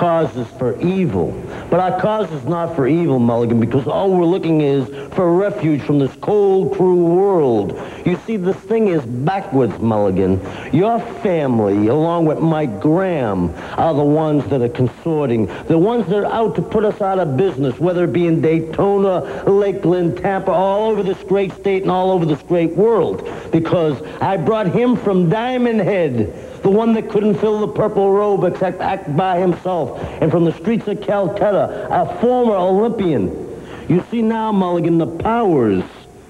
cause is for evil. But our cause is not for evil, Mulligan, because all we're looking is for refuge from this cold, cruel world. You see, this thing is backwards, Mulligan. Your family, along with Mike Graham, are the ones that are consorting, the ones that are out to put us out of business, whether it be in Daytona, Lakeland, Tampa, all over this great state and all over this great world. Because I brought him from Diamond Head, the one that couldn't fill the purple robe except act by himself, and from the streets of Calcutta, a former Olympian. You see now, Mulligan, the powers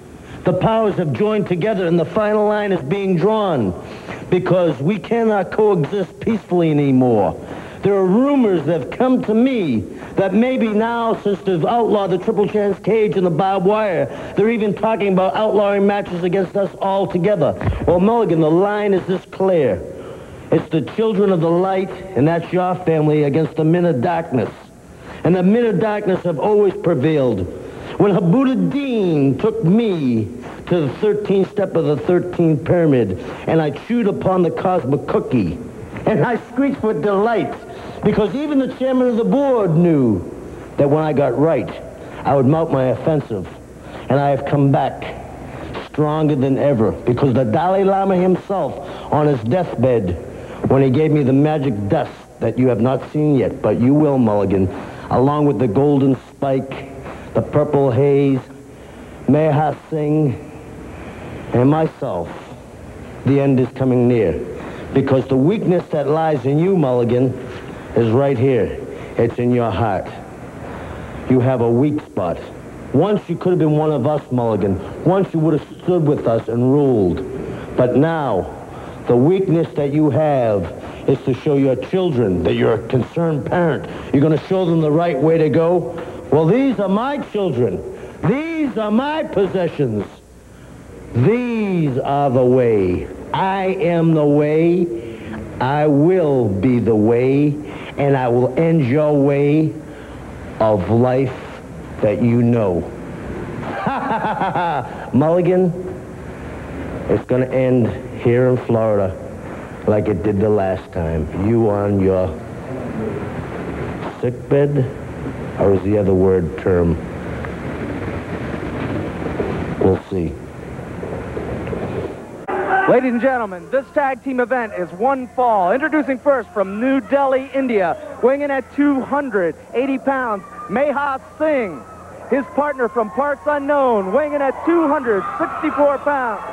have joined together, and the final line is being drawn, because we cannot coexist peacefully anymore. There are rumors that have come to me that maybe now, since they've outlawed the triple chance cage and the barbed wire, they're even talking about outlawing matches against us altogether. Well, Mulligan, the line is this clear. It's the children of the light, and that's your family, against the men of darkness. And the men of darkness have always prevailed. When Habuddin took me to the 13th step of the 13th pyramid, and I chewed upon the cosmic cookie, and I screeched with delight, because even the chairman of the board knew that when I got right, I would mount my offensive. And I have come back stronger than ever, because the Dalai Lama himself, on his deathbed, when he gave me the magic dust that you have not seen yet, but you will, Mulligan, along with the golden spike, the purple haze, Mayha Singh, and myself, the end is coming near. Because the weakness that lies in you, Mulligan, is right here. It's in your heart. You have a weak spot. Once you could have been one of us, Mulligan. Once you would have stood with us and ruled. But now, the weakness that you have is to show your children that you're a concerned parent. You're going to show them the right way to go. Well, these are my children. These are my possessions. These are the way. I am the way. I will be the way. And I will end your way of life that you know. Mulligan, it's going to end here in Florida like it did the last time. You on your sickbed, or is the other word term? We'll see. Ladies and gentlemen, this tag team event is one fall. Introducing first from New Delhi, India, weighing in at 280 pounds, Mayha Singh. His partner from parts unknown, weighing in at 264 pounds.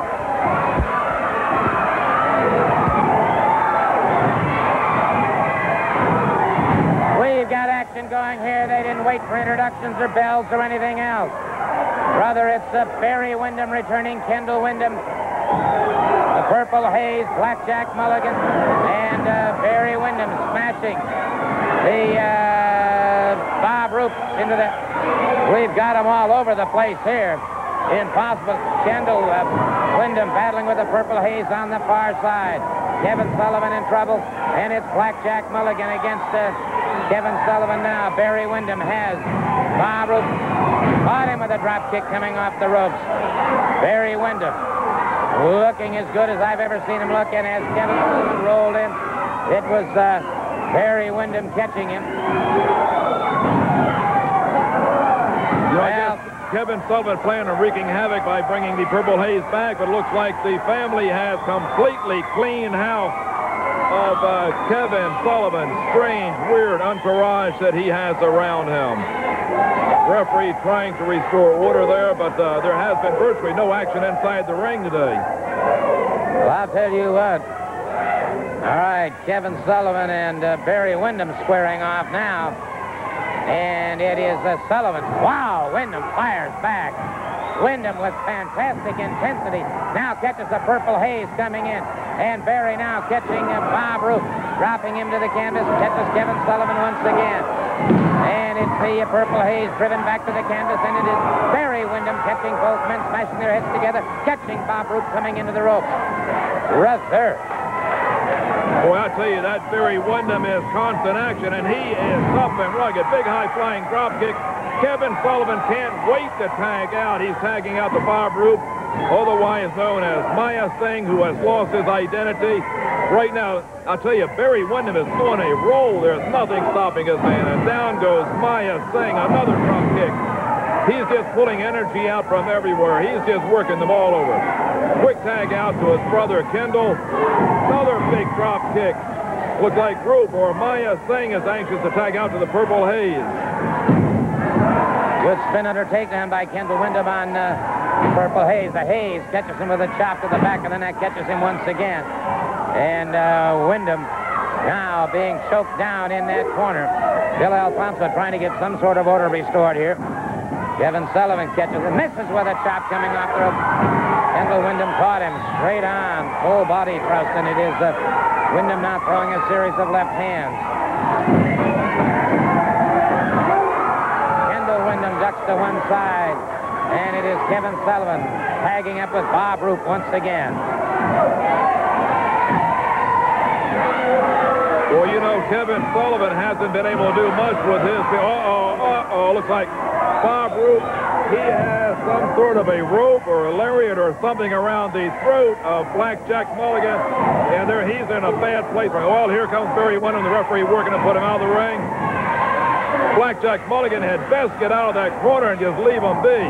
We've got action going here. They didn't wait for introductions or bells or anything else. Rather, it's Barry Windham returning, Kendall Windham, the Purple Haze, Blackjack Mulligan, and Barry Windham smashing the Bob Roop into the... We've got them all over the place here. Impossible. Kendall Windham battling with the Purple Haze on the far side. Kevin Sullivan in trouble, and it's Blackjack Mulligan against Kevin Sullivan now. Barry Windham has Bob Roop. Caught him with a drop kick coming off the ropes. Barry Windham looking as good as I've ever seen him look, and as Kevin Sullivan rolled in, it was Barry Windham catching him. Well, Kevin Sullivan planning on wreaking havoc by bringing the Purple Haze back, but it looks like the family has completely cleaned house of Kevin Sullivan's strange, weird entourage that he has around him. Referee trying to restore order there, but there has been virtually no action inside the ring today. Well, I'll tell you what. All right, Kevin Sullivan and Barry Windham squaring off now. And it is Sullivan. Wow, Windham fires back. Windham with fantastic intensity. Now catches the Purple Haze coming in. And Barry now catching Bob Roop. Dropping him to the canvas. Catches Kevin Sullivan once again. And it's the Purple Haze driven back to the canvas. And it is Barry Windham catching both men, smashing their heads together. Catching Bob Roop coming into the rope. Rather. Boy, I tell you, that Barry Windham is constant action, and he is tough and rugged. Big high-flying drop kick. Kevin Sullivan can't wait to tag out. He's tagging out the Bob Roop, otherwise known as Mayha Singh, who has lost his identity. Right now, I'll tell you, Barry Windham is on a roll. There's nothing stopping his man. And down goes Mayha Singh, another drop kick. He's just pulling energy out from everywhere. He's just working them all over. Quick tag out to his brother, Kendall. Another big drop kick. Looks like Roop or Mayha Singh is anxious to tag out to the Purple Haze. Good spin under takedown by Kendall Windham on Purple Haze. The Haze catches him with a chop to the back of the neck, catches him once again. And Windham now being choked down in that corner. Bill Alfonso trying to get some sort of order restored here. Kevin Sullivan catches and misses with a chop coming off the rope. Kendall Windham caught him straight on, full body thrust, and it is Windham now throwing a series of left hands. Kendall Windham ducks to one side, and it is Kevin Sullivan tagging up with Bob Roop once again. Well, you know, Kevin Sullivan hasn't been able to do much with his... Looks like Bob Roop, he has some sort of a rope or a lariat or something around the throat of Blackjack Mulligan, and there he's in a bad place. Well, here comes Barry Windham, the referee, working to put him out of the ring. Blackjack Mulligan had best get out of that corner and just leave him be.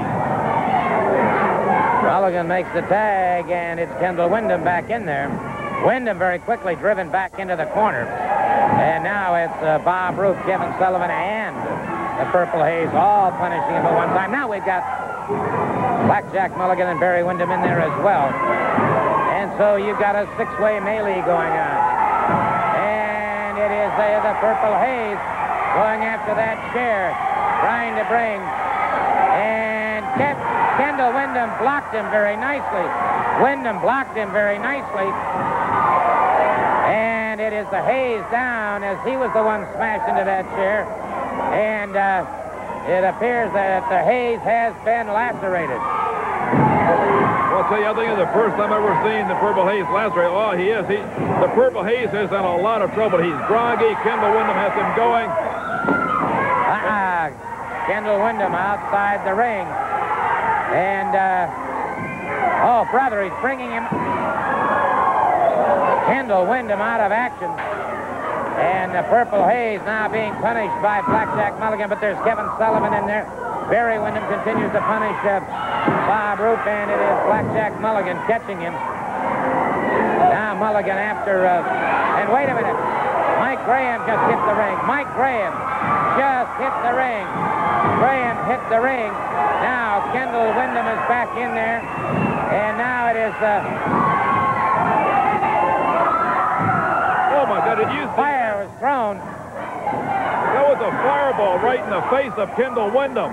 Mulligan makes the tag, and it's Kendall Windham back in there. Windham very quickly driven back into the corner. And now it's Bob Roop, Kevin Sullivan, and the Purple Haze all punishing him at one time. Now we've got Blackjack Mulligan and Barry Windham in there as well. And so you've got a six-way melee going on. And it is the Purple Haze going after that chair, trying to bring. And Kendall Windham blocked him very nicely. Windham blocked him very nicely. And it is the Haze down as he was the one smashed into that chair. And it appears that the Haze has been lacerated. Well, I'll tell you, I think it's the first time I've ever seen the Purple Haze lacerated. Oh, he is. The Purple Haze is in a lot of trouble. He's groggy. Kendall Windham has him going. Kendall Windham outside the ring. And, oh, brother, he's bringing him. Kendall Windham out of action. And the Purple Haze now being punished by Blackjack Mulligan, but there's Kevin Sullivan in there. Barry Windham continues to punish Bob Roop, and it is Blackjack Mulligan catching him. Now Mulligan after, and wait a minute. Mike Graham just hit the ring. Mike Graham just hit the ring. Graham hit the ring. Now Kendall Windham is back in there, and now it is oh my God, did you see? Fire was thrown. That was a fireball right in the face of Kendall Windham.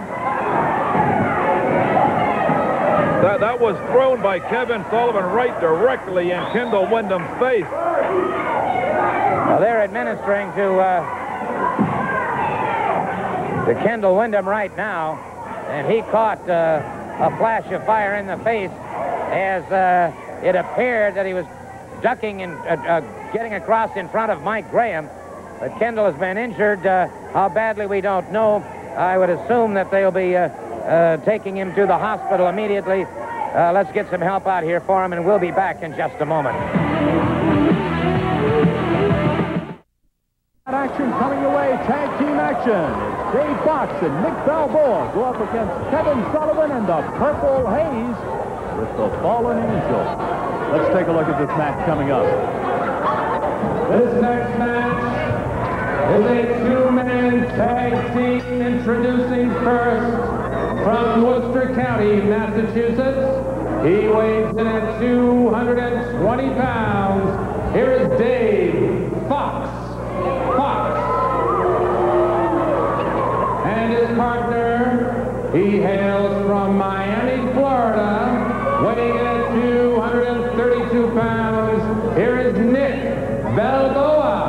That was thrown by Kevin Sullivan right directly in Kendall Windham's face. Well, they're administering to Kendall Windham right now, and he caught a flash of fire in the face as it appeared that he was ducking and getting across in front of Mike Graham. But Kendall has been injured. How badly, we don't know. I would assume that they'll be taking him to the hospital immediately. Let's get some help out here for him, and we'll be back in just a moment. Action coming your way, tag team action. Dave Fox and Nick Balboa go up against Kevin Sullivan and the Purple Haze with the Fallen Angel. Let's take a look at this match coming up. This next match is a two-man tag team. Introducing first from Worcester County, Massachusetts. He weighs in at 220 pounds. Here is Dave Fox. And his partner, he hails from Miami, Florida, weighing in at 232 pounds. Here is Nick Balboa.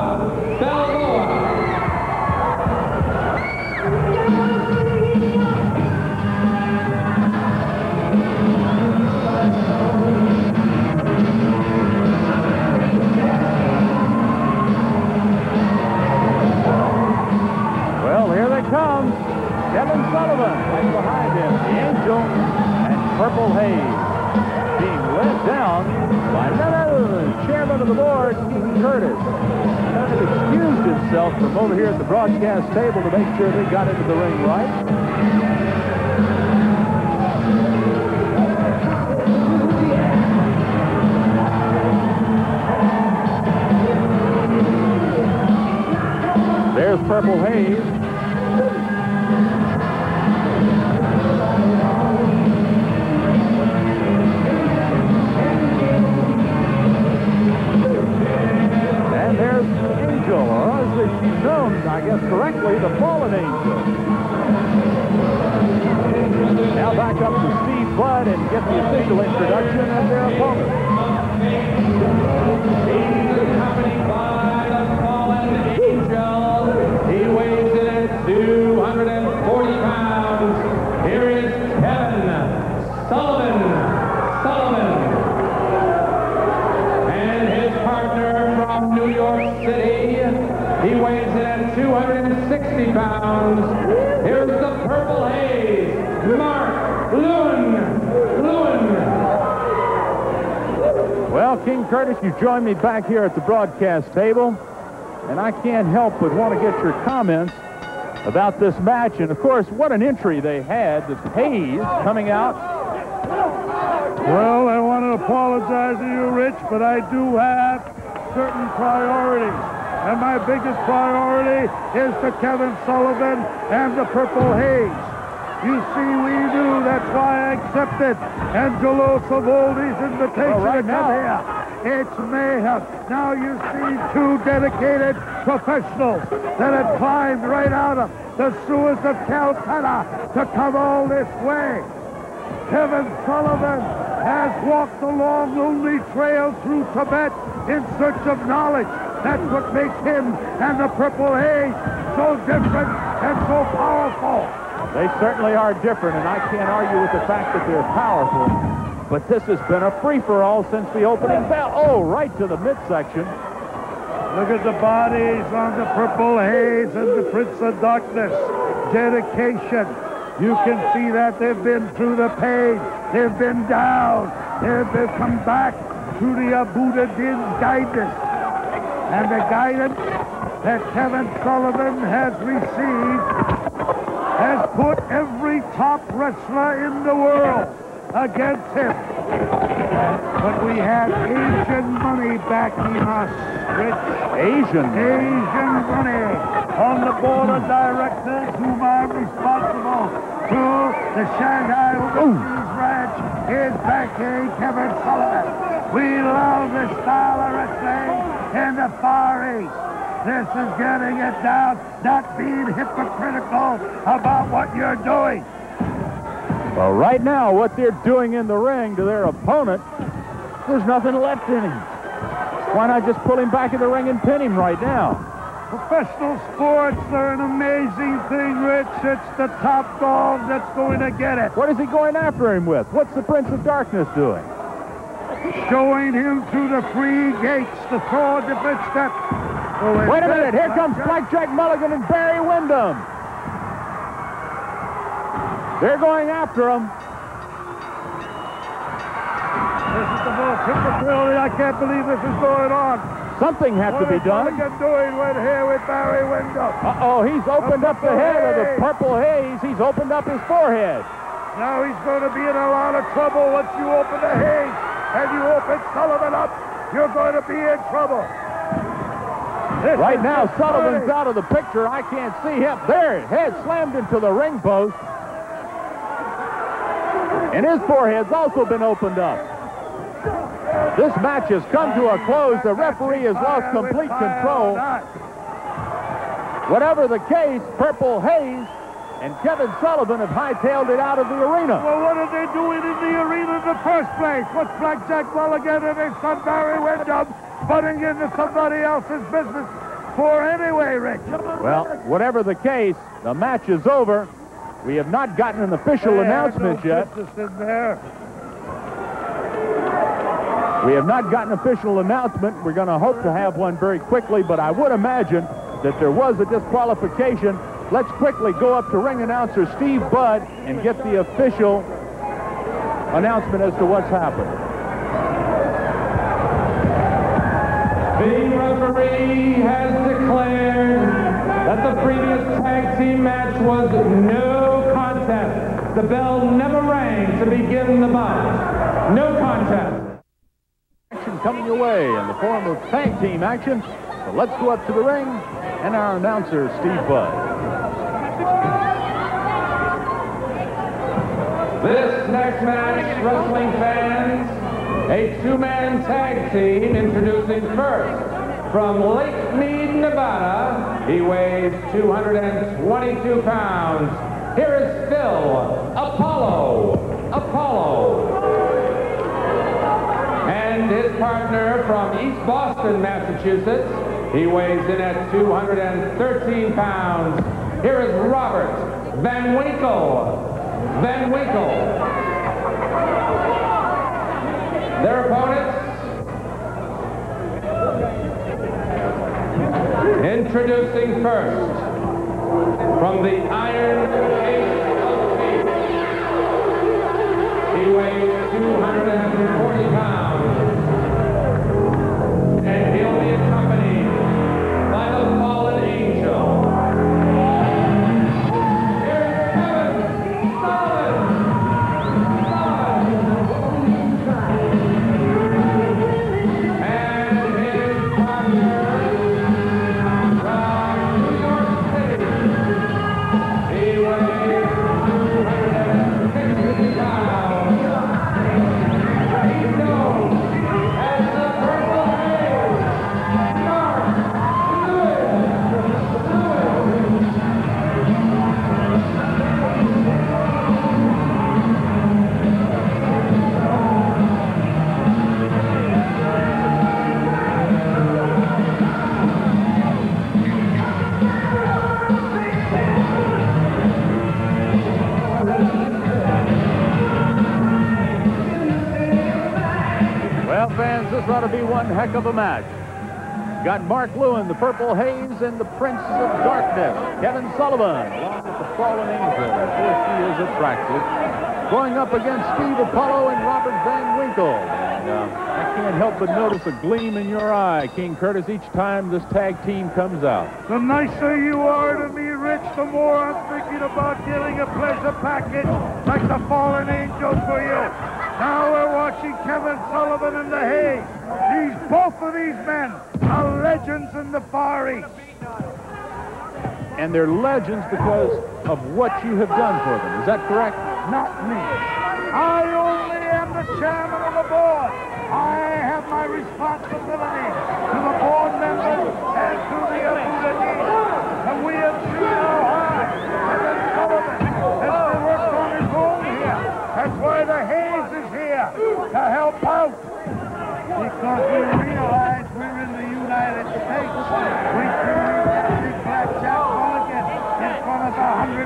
Kevin Sullivan right behind him, the Angel and Purple Haze. being led down by none other than the chairman of the board, King Curtis. Kind of excused himself from over here at the broadcast table to make sure they got into the ring right. There's Purple Haze. And there's Angel, or as she's known, I guess correctly, the Fallen Angel. Now back up to Steve Budd and get the official introduction of their opponent. He's accompanied by the Fallen Angel. He weighs in at 240 pounds. Here is Kevin Sullivan. And his partner from New York City. He weighs in at 260 pounds. Here's the Purple Haze, Mark Lewin. Well, King Curtis, you join me back here at the broadcast table. And I can't help but want to get your comments about this match. And, of course, what an entry they had. The Haze coming out. Well, I want to apologize to you, Rich, but I do have certain priorities. And my biggest priority is to Kevin Sullivan and the Purple Haze. You see, we knew, that's why I accepted Angelo Savoldi's invitation to come here. It's mayhem. Now you see two dedicated professionals that have climbed right out of the sewers of Calcutta to come all this way. Kevin Sullivan has walked the long, lonely trail through Tibet in search of knowledge. That's what makes him and the Purple Haze so different and so powerful. They certainly are different, and I can't argue with the fact that they're powerful. But this has been a free-for-all since the opening bell. Oh, right to the midsection. Look at the bodies on the Purple Haze and the Prince of Darkness. Dedication. You can see that they've been through the pain. They've been down. They've come back through the Buddha Din's guidance. And the guidance that Kevin Sullivan has received has put every top wrestler in the world against him. But we have Asian money backing us, Rich. Asian money on the board of directors whom I'm responsible to. The Shanghai Overseas Ranch is backing Kevin Sullivan. We love this style of wrestling in the Far East. This is getting it down, not being hypocritical about what you're doing. Well, right now, what they're doing in the ring to their opponent, there's nothing left in him. Why not just pull him back in the ring and pin him right now? Professional sports are an amazing thing, Rich. It's the top dog that's going to get it. What is he going after him with? What's the Prince of Darkness doing? Showing him through the free gates to throw a different step. Wait a minute, here comes Blackjack, Mulligan, and Barry Windham. They're going after him. This is the most hypocritical. I can't believe this is going on. Something had to be done. What is Mulligan doing right here with Barry Windham? Uh-oh, he's opened up the head of the Purple Haze. He's opened up his forehead. Now he's going to be in a lot of trouble once you open the Haze and you open Sullivan up. You're going to be in trouble. Right now, Sullivan's out of the picture. I can't see him. There, head slammed into the ring post. And his forehead's also been opened up. This match has come to a close. The referee has lost complete control. Whatever the case, Purple Haze and Kevin Sullivan have hightailed it out of the arena. Well, what are they doing in the arena in the first place? What's Blackjack Mulligan and his son Barry Windham butting into somebody else's business for anyway, Rich? Well, whatever the case, the match is over. We have not gotten an official announcement yet. In there. We have not gotten an official announcement. We're going to hope to have one very quickly, but I would imagine that there was a disqualification. Let's quickly go up to ring announcer Steve Budd and get the official announcement as to what's happened. The referee has declared that the previous tag team match was no contest. The bell never rang to begin the bout. No contest. Action coming your way in the form of tag team action. So let's go up to the ring and our announcer, Steve Budd. This next match, wrestling fans, a two-man tag team introducing first from Lake Mead, Nevada. He weighs 222 pounds. Here is Phil Apollo. And his partner from East Boston, Massachusetts. He weighs in at 213 pounds. Here is Robert Van Winkle. Their opponents, introducing first from the Iron Cage of Peace. He weighs 240 pounds, and he'll be accompanied by the Fallen Angel. This ought to be one heck of a match. Got Mark Lewin, the Purple Haze, and the Prince of Darkness, Kevin Sullivan, along with the Fallen Angel, of course he is attractive, going up against Steve Apollo and Robert Van Winkle. And I can't help but notice a gleam in your eye, King Curtis, each time this tag team comes out. The nicer you are to me, Rich, the more I'm thinking about getting a pleasure package like the Fallen Angel for you. Now we're watching Kevin Sullivan and the Haze. Both of these men are legends in the Far East. And they're legends because of what you have done for them. Is that correct? Not me. I only am the chairman of the board. I have my responsibility to the board members and to the employees. And we have seen how hard Kevin Sullivan has worked on his own here. That's why the Haze is here to help out. Because we realize we're in the United States. We can see Blackjack Mulligan in front of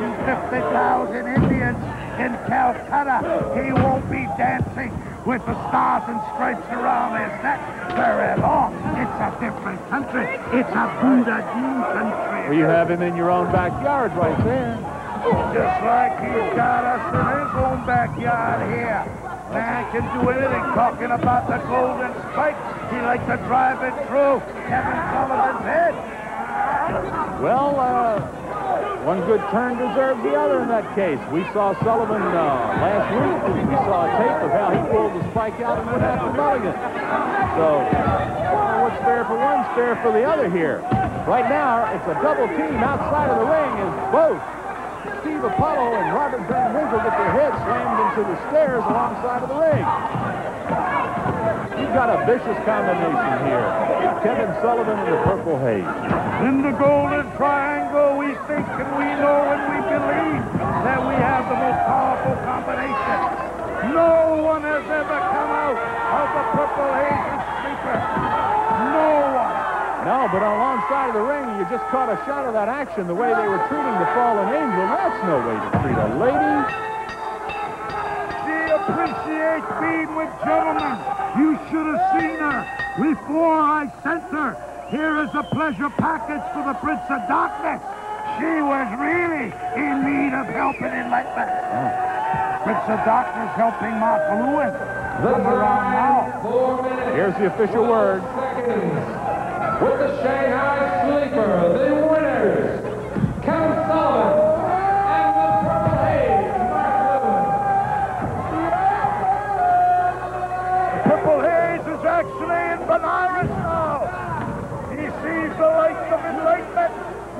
150,000 Indians in Calcutta. He won't be dancing with the stars and stripes around his neck very long. It's a different country. It's a Buddha Jew country. Well, you have him in your own backyard right there. Just like he's got us in his own backyard here. Man can do anything. Talking about the golden spikes, he likes to drive it through Kevin Sullivan's head. Well, one good turn deserves the other in that case. We saw Sullivan last week. We saw a tape of how he pulled the spike out and went after Mulligan. So, what's fair for one's fair for the other here. Right now, it's a double team outside of the ring as both Steve Apollo and Robert Van Winkle get their heads slammed into the stairs alongside of the ring. You've got a vicious combination here. Kevin Sullivan and the Purple Haze. In the Golden Triangle, we think and we know and we believe that we have the most powerful combination. No one has ever come out of the Purple Haze sleeper. No one. No, but alongside of the ring, you just caught a shot of that action, the way they were treating the Fallen Angel. That's no way to treat a lady. She appreciates being with gentlemen. You should have seen her before I sent her. Here is a pleasure package for the Prince of Darkness. She was really in need of help and enlightenment. Prince of Darkness helping Mark Lewin. Come around now. $4 minutes. Here's the official word. Seconds. With the Shanghai Sleeper, the winners, Kevin Sullivan and the Purple Haze, Mark Lewin. Purple Haze is actually in Benares now. He sees the lights of enlightenment.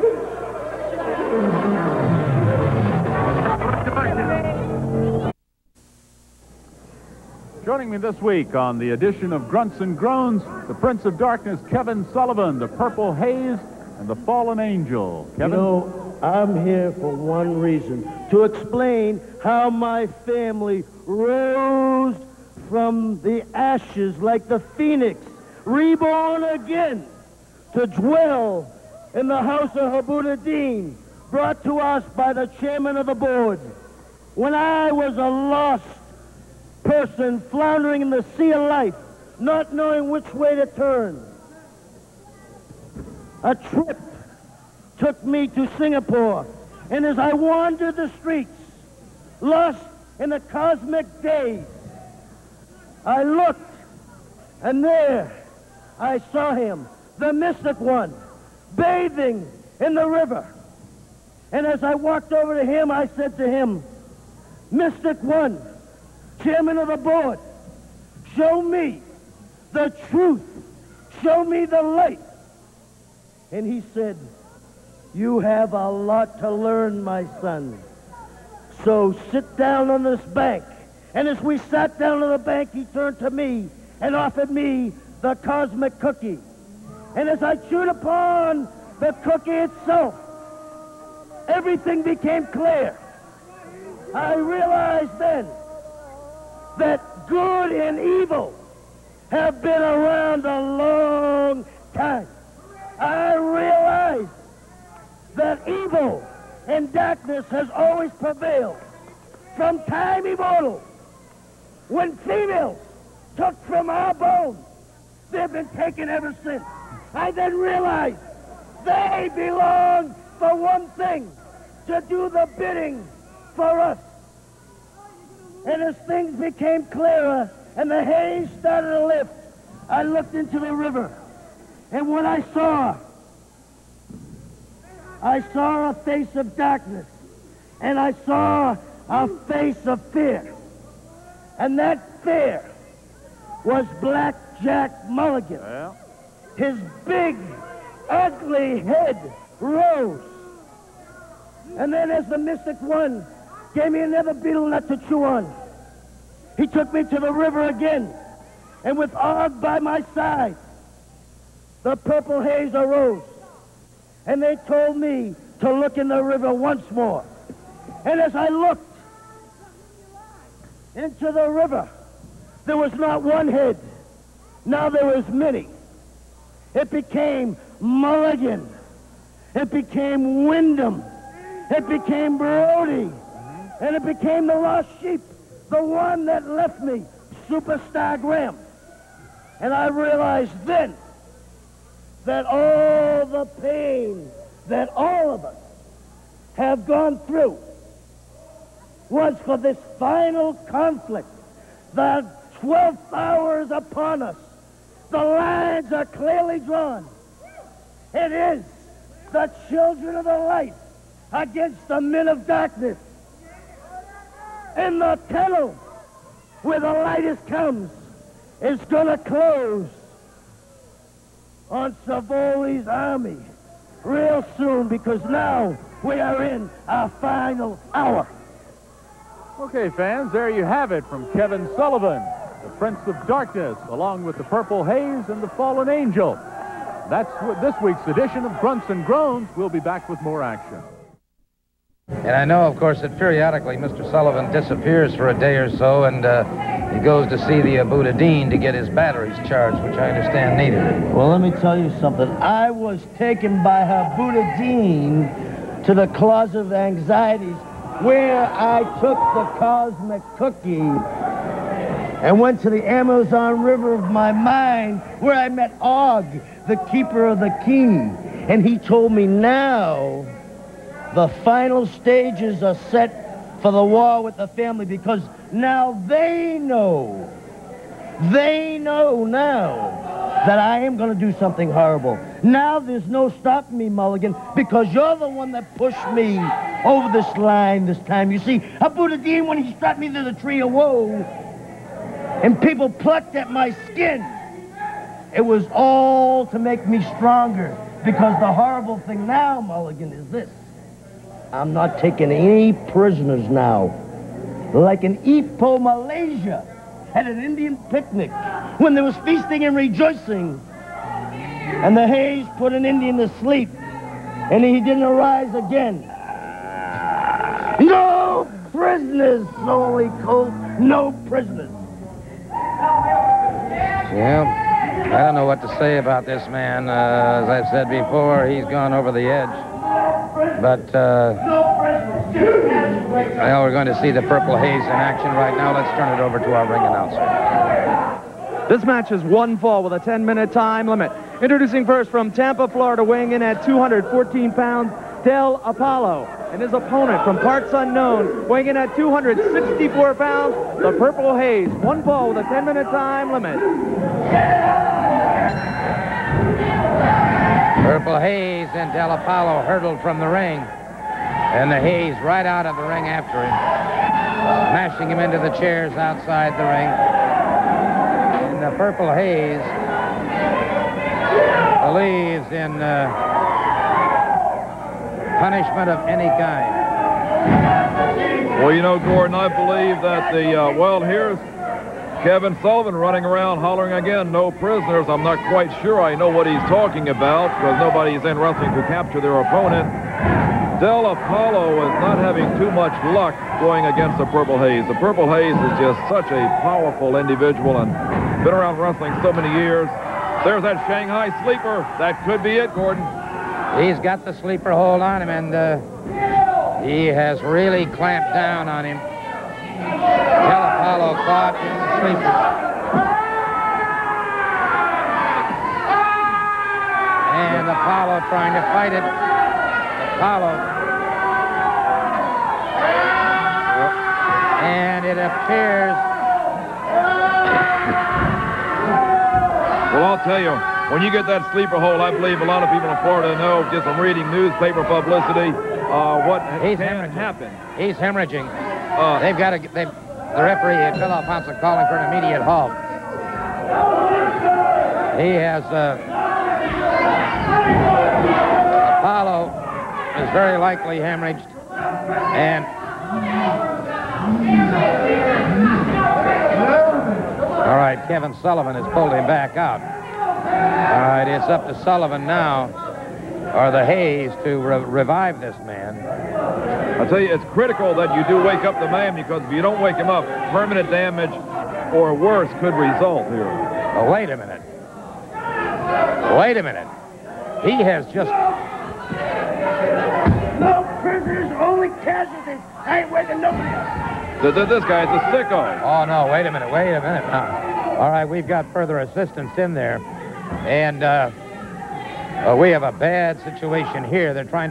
Joining me this week on the edition of Grunts and Groans, the Prince of Darkness, Kevin Sullivan, the Purple Haze, and the Fallen Angel. Kevin? You know, I'm here for one reason, to explain how my family rose from the ashes like the phoenix, reborn again, to dwell in the house of Habuddin, brought to us by the chairman of the board. When I was a lost person floundering in the sea of life, not knowing which way to turn, a trip took me to Singapore, and as I wandered the streets, lost in the cosmic days, I looked, and there I saw him, the mystic one, bathing in the river. And as I walked over to him, I said to him, Mystic One, chairman of the board, show me the truth, show me the light. And he said, you have a lot to learn, my son. So sit down on this bank. And as we sat down on the bank, he turned to me and offered me the cosmic cookie. And as I chewed upon the cookie itself, everything became clear. I realized then that good and evil have been around a long time. I realized that evil and darkness has always prevailed from time immemorial. When females took from our bones, they've been taken ever since. I then realized they belong for one thing, to do the bidding for us. And as things became clearer and the haze started to lift, I looked into the river. And what I saw a face of darkness. And I saw a face of fear. And that fear was Blackjack Mulligan. Well. His big, ugly head rose. And then as the mystic one gave me another beetle nut to chew on, he took me to the river again. And with Og by my side, the Purple Haze arose. And they told me to look in the river once more. And as I looked into the river, there was not one head. Now there was many. It became Mulligan. It became Windham. It became Brody. And it became the lost sheep, the one that left me, Superstar Graham. And I realized then that all the pain that all of us have gone through was for this final conflict. The 12th hour is upon us. The lines are clearly drawn. It is the children of the light against the men of darkness. And the tunnel where the lightest comes is going to close on Savoli's army real soon, because now we are in our final hour. Okay, fans, there you have it from Kevin Sullivan, the Prince of Darkness, along with the Purple Haze and the Fallen Angel. That's this week's edition of Grunts and Groans. We'll be back with more action. And I know, of course, that periodically Mr. Sullivan disappears for a day or so, and he goes to see the Abu-Dhabi to get his batteries charged, which I understand needed. Well, let me tell you something. I was taken by Habuddin to the closet of anxieties, where I took the cosmic cookie and went to the Amazon River of my mind, where I met Og, the keeper of the key. And he told me now the final stages are set for the war with the family, because now they know now that I am going to do something horrible. Now there's no stopping me, Mulligan, because you're the one that pushed me over this line this time. You see, Abu Dhabi, when he struck me to the tree of woe, and people plucked at my skin, it was all to make me stronger. Because the horrible thing now, Mulligan, is this. I'm not taking any prisoners now. Like in Ipoh, Malaysia, at an Indian picnic, when there was feasting and rejoicing, and the Haze put an Indian to sleep, and he didn't arise again. No prisoners, Holy Colt, no prisoners. Yeah, I don't know what to say about this man. As I've said before, he's gone over the edge. But, well, we're going to see the Purple Haze in action right now. Let's turn it over to our ring announcer. This match is 1 fall with a 10-minute time limit. Introducing first from Tampa, Florida, weighing in at 214 pounds, Del Apollo. And his opponent from parts unknown, weighing in at 264 pounds, the Purple Haze. 1 fall with a 10-minute time limit. Purple Haze and Del Apollo hurtled from the ring. And the Haze right out of the ring after him, smashing him into the chairs outside the ring. And the Purple Haze believes in punishment of any kind. Well, you know, Gordon, I believe that well, here's Kevin Sullivan running around hollering again, no prisoners. I'm not quite sure I know what he's talking about because nobody's in wrestling to capture their opponent. Del Apollo is not having too much luck going against the Purple Haze. The Purple Haze is just such a powerful individual and been around wrestling so many years. There's that Shanghai sleeper. That could be it, Gordon. He's got the sleeper hold on him, and he has really clamped down on him. Del Apollo caught in the sleeper. And Apollo trying to fight it. Apollo. And it appears. Well, I'll tell you, when you get that sleeper hold, I believe a lot of people in Florida know, just from reading newspaper publicity, what can happen. He's hemorrhaging. They've got to. The referee, Phil Alfonso, calling for an immediate halt. He has. Apollo is very likely hemorrhaged, and all right, Kevin Sullivan has pulled him back out. All right, it's up to Sullivan now, or the Haze, to revive this man. I'll tell you, it's critical that you do wake up the man, because if you don't wake him up, permanent damage or worse could result here. Oh, wait a minute. Wait a minute. He has just... No prisoners, only casualties. I ain't waking nobody up. This guy's a sicko. Oh, no, wait a minute now. All right, we've got further assistance in there. And we have a bad situation here. They're trying to...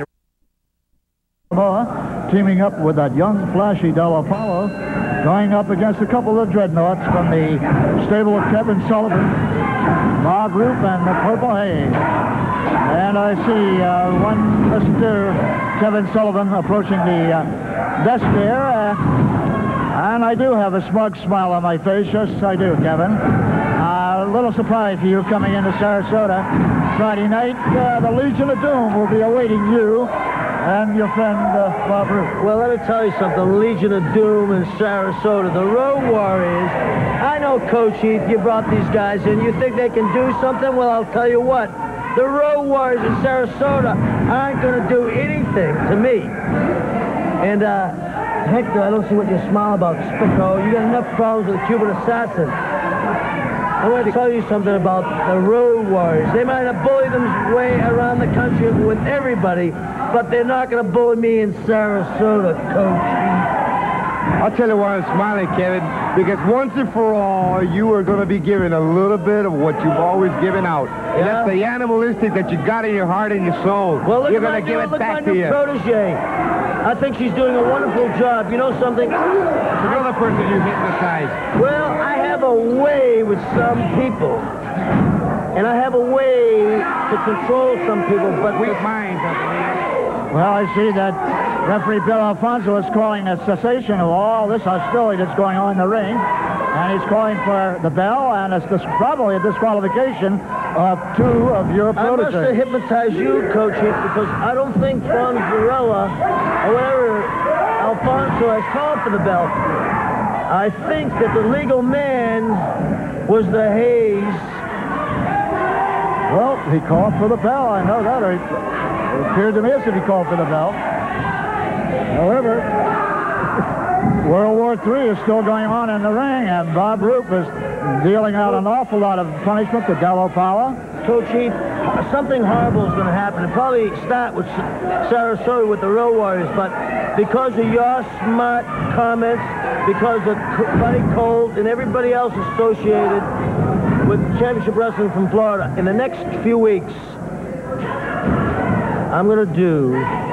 Samoa, teaming up with that young, flashy Del Apollo, going up against a couple of dreadnoughts from the stable of Kevin Sullivan, Roop, and the Purple Haze. And I see one Mr. Kevin Sullivan approaching the desk there. And I do have a smug smile on my face. Yes, I do, Kevin. A little surprise for you coming into Sarasota Friday night. The Legion of Doom will be awaiting you and your friend, Bob Roop. Well, let me tell you something. Legion of Doom in Sarasota. The Road Warriors. I know, Coach Heath, you brought these guys in. You think they can do something? Well, I'll tell you what. The Road Warriors in Sarasota aren't going to do anything to me. And, Hector, I don't see what you smile about, Spicko. You got enough problems with the Cuban assassin. I want to tell you something about the Road Warriors. They might have bullied them way around the country with everybody, but they're not going to bully me in Sarasota, Coach. I'll tell you why I'm smiling, Kevin, because once and for all, you are going to be giving a little bit of what you've always given out. Yeah? That's the animalistic that you got in your heart and your soul. Well, you're going to give it back to you. Protege. I think she's doing a wonderful job. You know something? Another person you hypnotize. Well, I have a way with some people. And I have a way to control some people, but Weak minds, I believe. Well, I see that referee Bill Alfonso is calling a cessation of all this hostility that's going on in the ring. And he's calling for the bell, and it's probably a disqualification of 2 of your proteges. I must have hypnotized you, Coach, because I don't think Fonzarella, or whatever, Alfonso has called for the bell. I think that the legal man was the Haze. Well, he called for the bell. I know that. It appeared to me as if he called for the bell. However, World War III is still going on in the ring, and Bob Roop is dealing out an awful lot of punishment to Dello Paula. So, Chief, something horrible is going to happen. It probably start with Sarasota with the Road Warriors, but because of your smart comments, because of Buddy Colt and everybody else associated with Championship Wrestling from Florida, in the next few weeks, I'm going to do...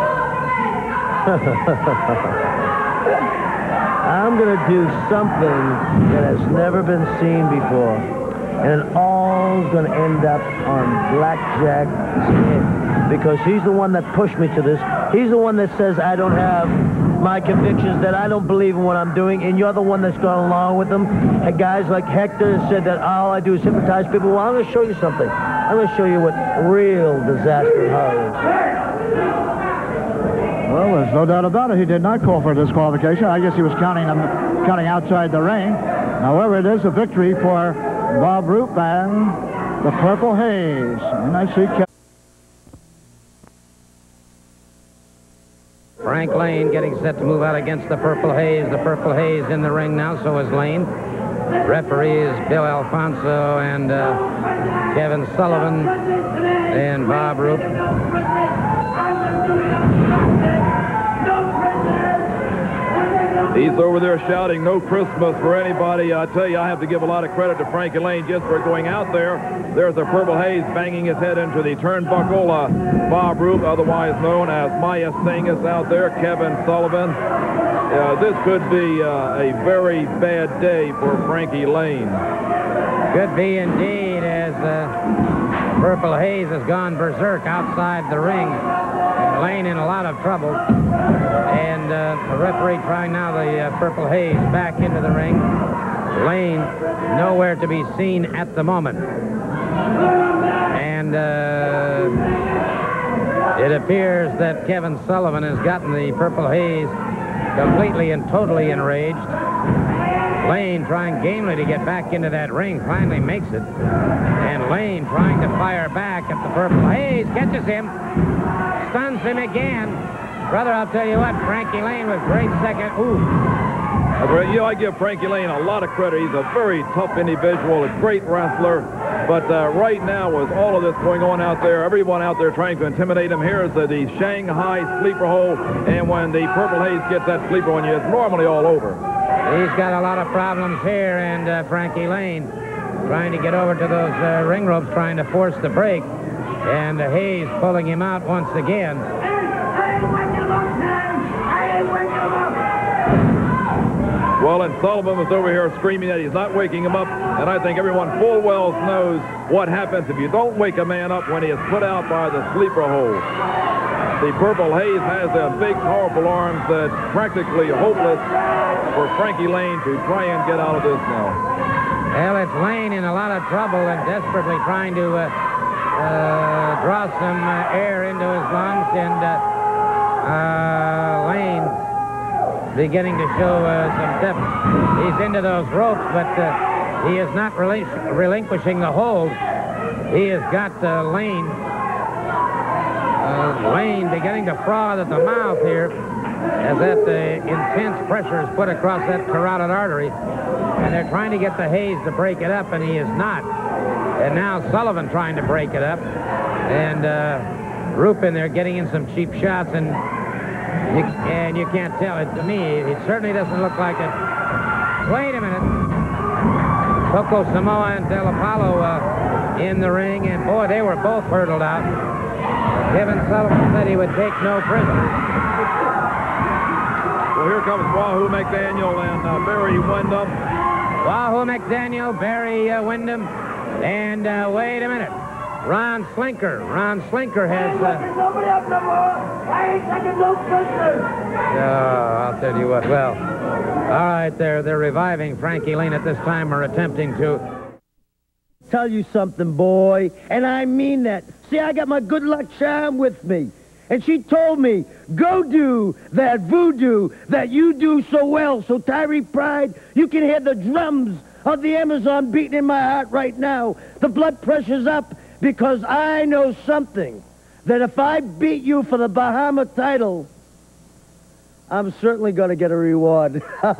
I'm going to do something that has never been seen before. And it all's going to end up on Blackjack's head. Because he's the one that pushed me to this. He's the one that says I don't have my convictions, that I don't believe in what I'm doing. And you're the one that's gone along with them. And guys like Hector said that all I do is hypnotize people. Well, I'm going to show you something. I'm going to show you what real disaster and horror is. Well, there's no doubt about it. He did not call for disqualification. I guess he was counting outside the ring. However, it is a victory for Bob Roop and the Purple Haze. And I see Frank Laine getting set to move out against the Purple Haze. The Purple Haze in the ring now, so is Laine. Referees Bill Alfonso and Kevin Sullivan and Bob Roop. He's over there shouting no Christmas for anybody. I tell you, I have to give a lot of credit to Frankie Laine just for going out there. There's the Purple Haze banging his head into the turnbuckle. Bob Roop, otherwise known as Mayha Singh, is out there. Kevin Sullivan. This could be a very bad day for Frankie Laine. Could be indeed, as Purple Haze has gone berserk outside the ring. Laine in a lot of trouble. And the referee trying now the Purple Haze back into the ring. Laine nowhere to be seen at the moment. And it appears that Kevin Sullivan has gotten the Purple Haze completely and totally enraged. Laine trying gamely to get back into that ring, finally makes it. And Laine trying to fire back at the Purple Haze, catches him, stuns him again. Brother, I'll tell you what, Frankie Laine was great second. Ooh. You know, I give Frankie Laine a lot of credit. He's a very tough individual, a great wrestler. But right now, with all of this going on out there, everyone out there trying to intimidate him, here is the Shanghai sleeper hold. And when the Purple Haze gets that sleeper on you, it's normally all over. He's got a lot of problems here, and Frankie Laine trying to get over to those ring ropes, trying to force the break. And Haze pulling him out once again. Well, and Sullivan was over here screaming that he's not waking him up, and I think everyone full well knows what happens if you don't wake a man up when he is put out by the sleeper hold. The Purple Haze has the big, powerful arms that's practically hopeless for Frankie Laine to try and get out of this now. Well, it's Laine in a lot of trouble and desperately trying to draw some air into his lungs, and Laine beginning to show some depth. He's into those ropes, but he is not relinquishing the hold. He has got Laine beginning to froth at the mouth here, as that intense pressure is put across that carotid artery, and they're trying to get the Haze to break it up, and he is not. And now Sullivan trying to break it up, and Roop in there getting in some cheap shots, and you can't tell it. To me, it certainly doesn't look like it. Wait a minute. Coco Samoa and Del Apollo in the ring, and boy, they were both hurdled out. Kevin Sullivan said he would take no prisoners. Well, here comes Wahoo McDaniel and Barry Windham. Wahoo McDaniel, Barry Windham, And wait a minute. Ron Slinker. Ron Slinker has... Nobody up no more. I ain't taking no prisoners. I'll tell you what. Well, all right, they're reviving Frankie Laine at this time, or attempting to. Tell you something, boy, and I mean that. See, I got my good luck charm with me. And she told me, go do that voodoo that you do so well. So, Tyree Pride, you can hear the drums of the Amazon beating in my heart right now. The blood pressure's up because I know something. That if I beat you for the Bahama title, I'm certainly going to get a reward.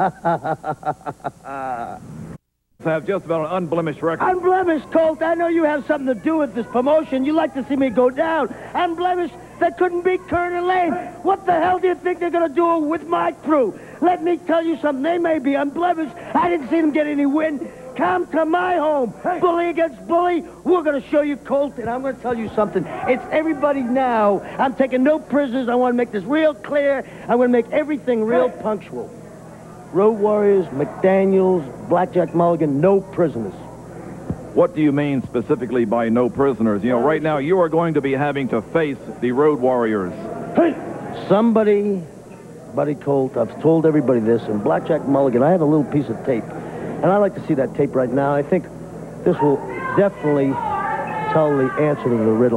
Have just about an unblemished record. Unblemished, Colt. I know you have something to do with this promotion. You like to see me go down. Unblemished, that couldn't beat Colonel Laine. What the hell do you think they're going to do with my crew? Let me tell you something. They may be unblemished. I didn't see them get any win. Come to my home. Hey. Bully against bully. We're going to show you, Colt, and I'm going to tell you something. It's everybody now. I'm taking no prisoners. I want to make this real clear. I'm going to make everything real punctual. Road Warriors, McDaniels, Blackjack, Mulligan, no prisoners. What do you mean specifically by no prisoners? You know, right now you are going to be having to face the Road Warriors. Hey! Somebody, Buddy Colt, I've told everybody this, and Blackjack Mulligan, I have a little piece of tape. And I'd like to see that tape right now. I think this will definitely tell the answer to the riddle.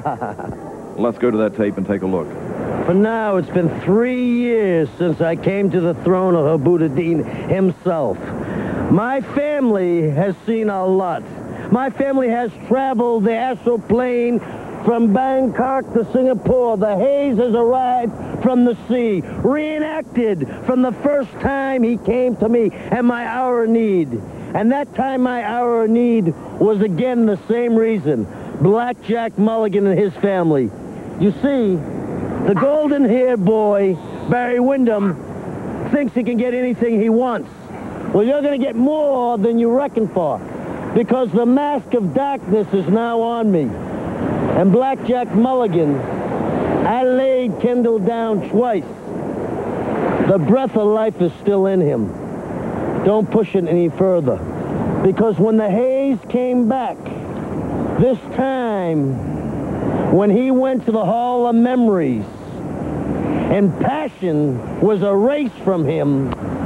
Let's go to that tape and take a look. For now, it's been 3 years since I came to the throne of Habuddin himself. My family has seen a lot. My family has traveled the astral plane from Bangkok to Singapore. The Haze has arrived from the sea, reenacted from the first time he came to me and my hour of need. And that time my hour of need was again the same reason. Blackjack Mulligan and his family. You see, the golden-haired boy, Barry Windham, thinks he can get anything he wants. Well, you're going to get more than you reckon for, because the mask of darkness is now on me. And Blackjack Mulligan, I laid Kendall down twice. The breath of life is still in him. Don't push it any further, because when the Haze came back, this time, when he went to the Hall of Memories, and passion was erased from him,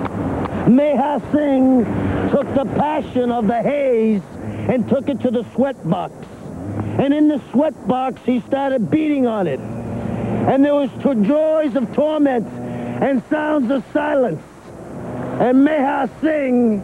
Mayha Singh took the passion of the Haze and took it to the sweatbox. And in the sweatbox, he started beating on it. And there was joys of torment and sounds of silence. And Mayha Singh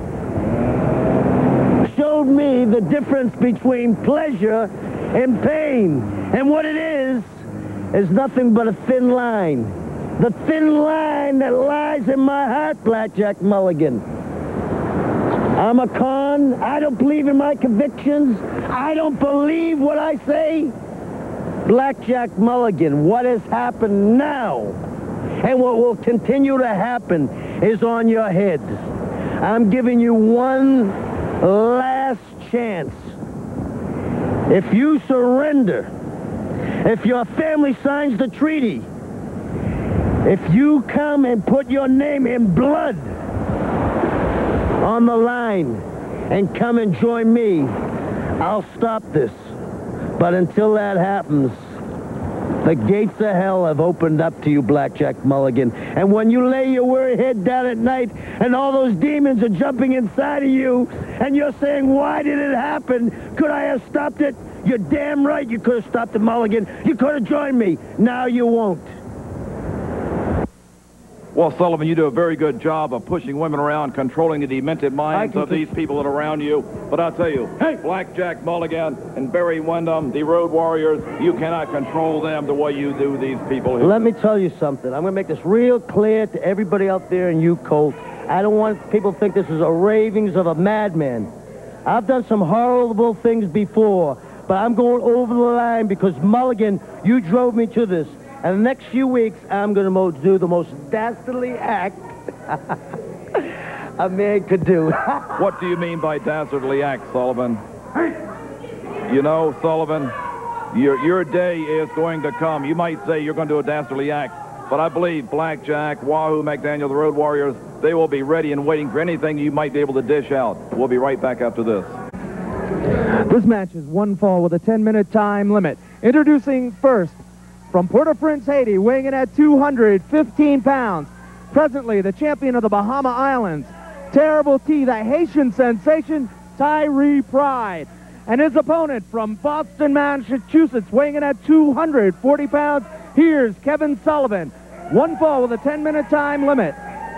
showed me the difference between pleasure and pain. And what it is nothing but a thin line. The thin line that lies in my heart, Blackjack Mulligan. I'm a con. I don't believe in my convictions. I don't believe what I say. Blackjack Mulligan, what has happened now and what will continue to happen is on your head. I'm giving you one last chance. If you surrender, if your family signs the treaty, if you come and put your name in blood on the line and come and join me, I'll stop this. But until that happens, the gates of hell have opened up to you, Blackjack Mulligan. And when you lay your weary head down at night and all those demons are jumping inside of you and you're saying, why did it happen? Could I have stopped it? You're damn right you could have stopped it, Mulligan. You could have joined me. Now you won't. Well, Sullivan, you do a very good job of pushing women around, controlling the demented minds of these people that are around you. But I'll tell you, hey, Blackjack Mulligan and Barry Windham, the Road Warriors, you cannot control them the way you do these people here. Let me tell you something. I'm going to make this real clear to everybody out there and you, Colt. I don't want people to think this is a ravings of a madman. I've done some horrible things before, but I'm going over the line because, Mulligan, you drove me to this. And the next few weeks, I'm going to do the most dastardly act a man could do. What do you mean by dastardly act, Sullivan? You know, Sullivan, your day is going to come. You might say you're going to do a dastardly act, but I believe Blackjack, Wahoo, McDaniel, the Road Warriors, they will be ready and waiting for anything you might be able to dish out. We'll be right back after this. This match is one fall with a 10-minute time limit. Introducing first, from Port-au-Prince, Haiti, weighing in at 215 pounds. Presently, the champion of the Bahama Islands, Terrible T, the Haitian sensation, Tyree Pride. And his opponent from Boston, Massachusetts, weighing in at 240 pounds, here's Kevin Sullivan. One fall with a 10-minute time limit.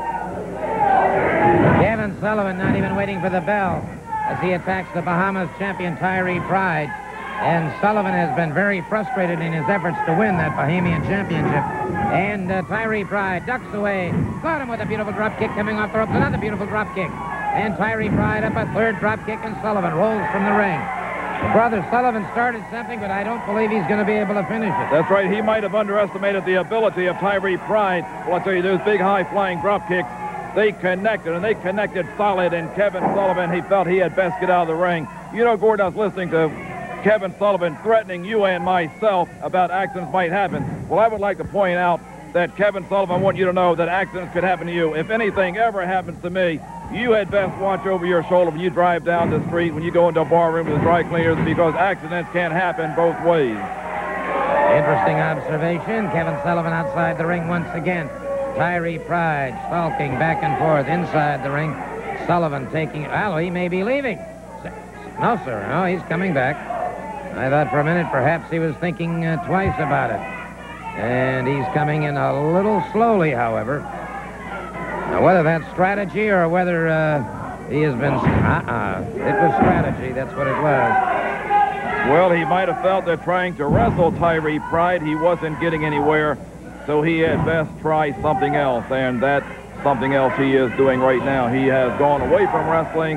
Kevin Sullivan not even waiting for the bell as he attacks the Bahamas champion Tyree Pride. And Sullivan has been very frustrated in his efforts to win that Bahamian championship. And Tyree Pride ducks away. Got him with a beautiful drop kick coming off the ropes. Another beautiful drop kick. And Tyree Pride up a third drop kick, and Sullivan rolls from the ring. Brother Sullivan started something, but I don't believe he's going to be able to finish it. That's right. He might have underestimated the ability of Tyree Pride. Well, I'll tell you, those big, high-flying drop kicks, they connected, and they connected solid, and Kevin Sullivan, he felt he had best get out of the ring. You know, Gordon, I was listening to Kevin Sullivan threatening you and myself about accidents might happen. Well, I would like to point out that Kevin Sullivan, I want you to know that accidents could happen to you. If anything ever happens to me, you had best watch over your shoulder when you drive down the street, when you go into a bar room with the dry cleaners, because accidents can happen both ways. Interesting observation. Kevin Sullivan outside the ring once again. Tyree Pride stalking back and forth inside the ring. Sullivan taking... Well, he may be leaving. No, sir. No, he's coming back. I thought for a minute perhaps he was thinking twice about it. And he's coming in a little slowly, however. Now, whether that's strategy or whether he has been... It was strategy. That's what it was. Well, he might have felt that trying to wrestle Tyree Pride, he wasn't getting anywhere, so he had best try something else, and that's something else he is doing right now. He has gone away from wrestling.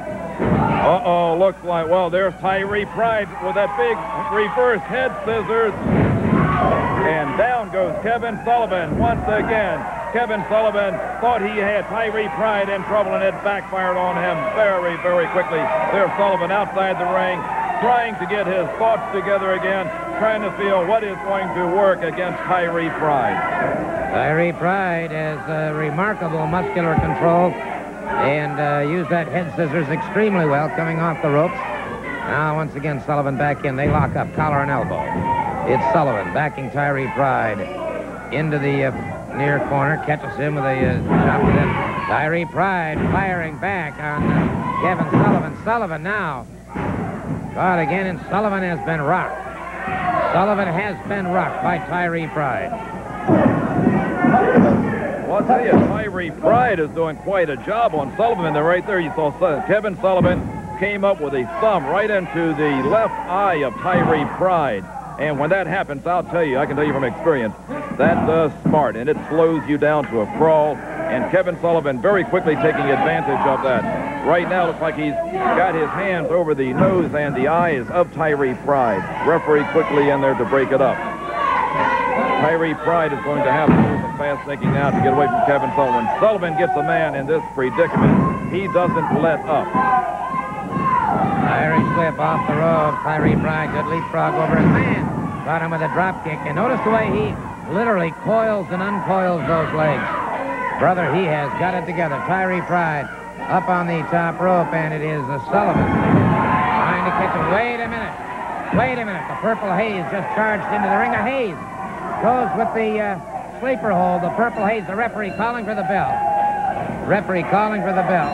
Uh-oh, looks like, well, there's Tyree Pride with that big reverse head scissors. And down goes Kevin Sullivan once again. Kevin Sullivan thought he had Tyree Pride in trouble, and it backfired on him very, very quickly. There's Sullivan outside the ring, trying to get his thoughts together again, trying to feel what is going to work against Tyree Pride. Tyree Pride has remarkable muscular control and used that head scissors extremely well coming off the ropes. Now, once again, Sullivan back in. They lock up, collar and elbow. It's Sullivan backing Tyree Pride into the near corner, catches him with a chop to them. Tyree Pride firing back on Kevin Sullivan. Sullivan now caught again, and Sullivan has been rocked. Sullivan has been rocked by Tyree Pride. Well, I'll tell you, Tyree Pride is doing quite a job on Sullivan. There, right there, you saw Kevin Sullivan came up with a thumb right into the left eye of Tyree Pride. And when that happens, I'll tell you, I can tell you from experience, that does smart, and it slows you down to a crawl. And Kevin Sullivan very quickly taking advantage of that. Right now, looks like he's got his hands over the nose and the eyes of Tyree Pride. Referee quickly in there to break it up. Tyree Pride is going to have to do some fast thinking now to get away from Kevin Sullivan. Sullivan gets a man in this predicament. He doesn't let up. Irish slip off the rope. Tyree Pride could leapfrog over his man. Got him with a drop kick. And notice the way he literally coils and uncoils those legs. Brother, he has got it together. Tyree Pride up on the top rope, and it is Sullivan trying to catch him. Wait a minute. Wait a minute. The Purple Haze just charged into the ring. A Haze goes with the sleeper hold. The Purple Haze, the referee calling for the bell. Referee calling for the bell.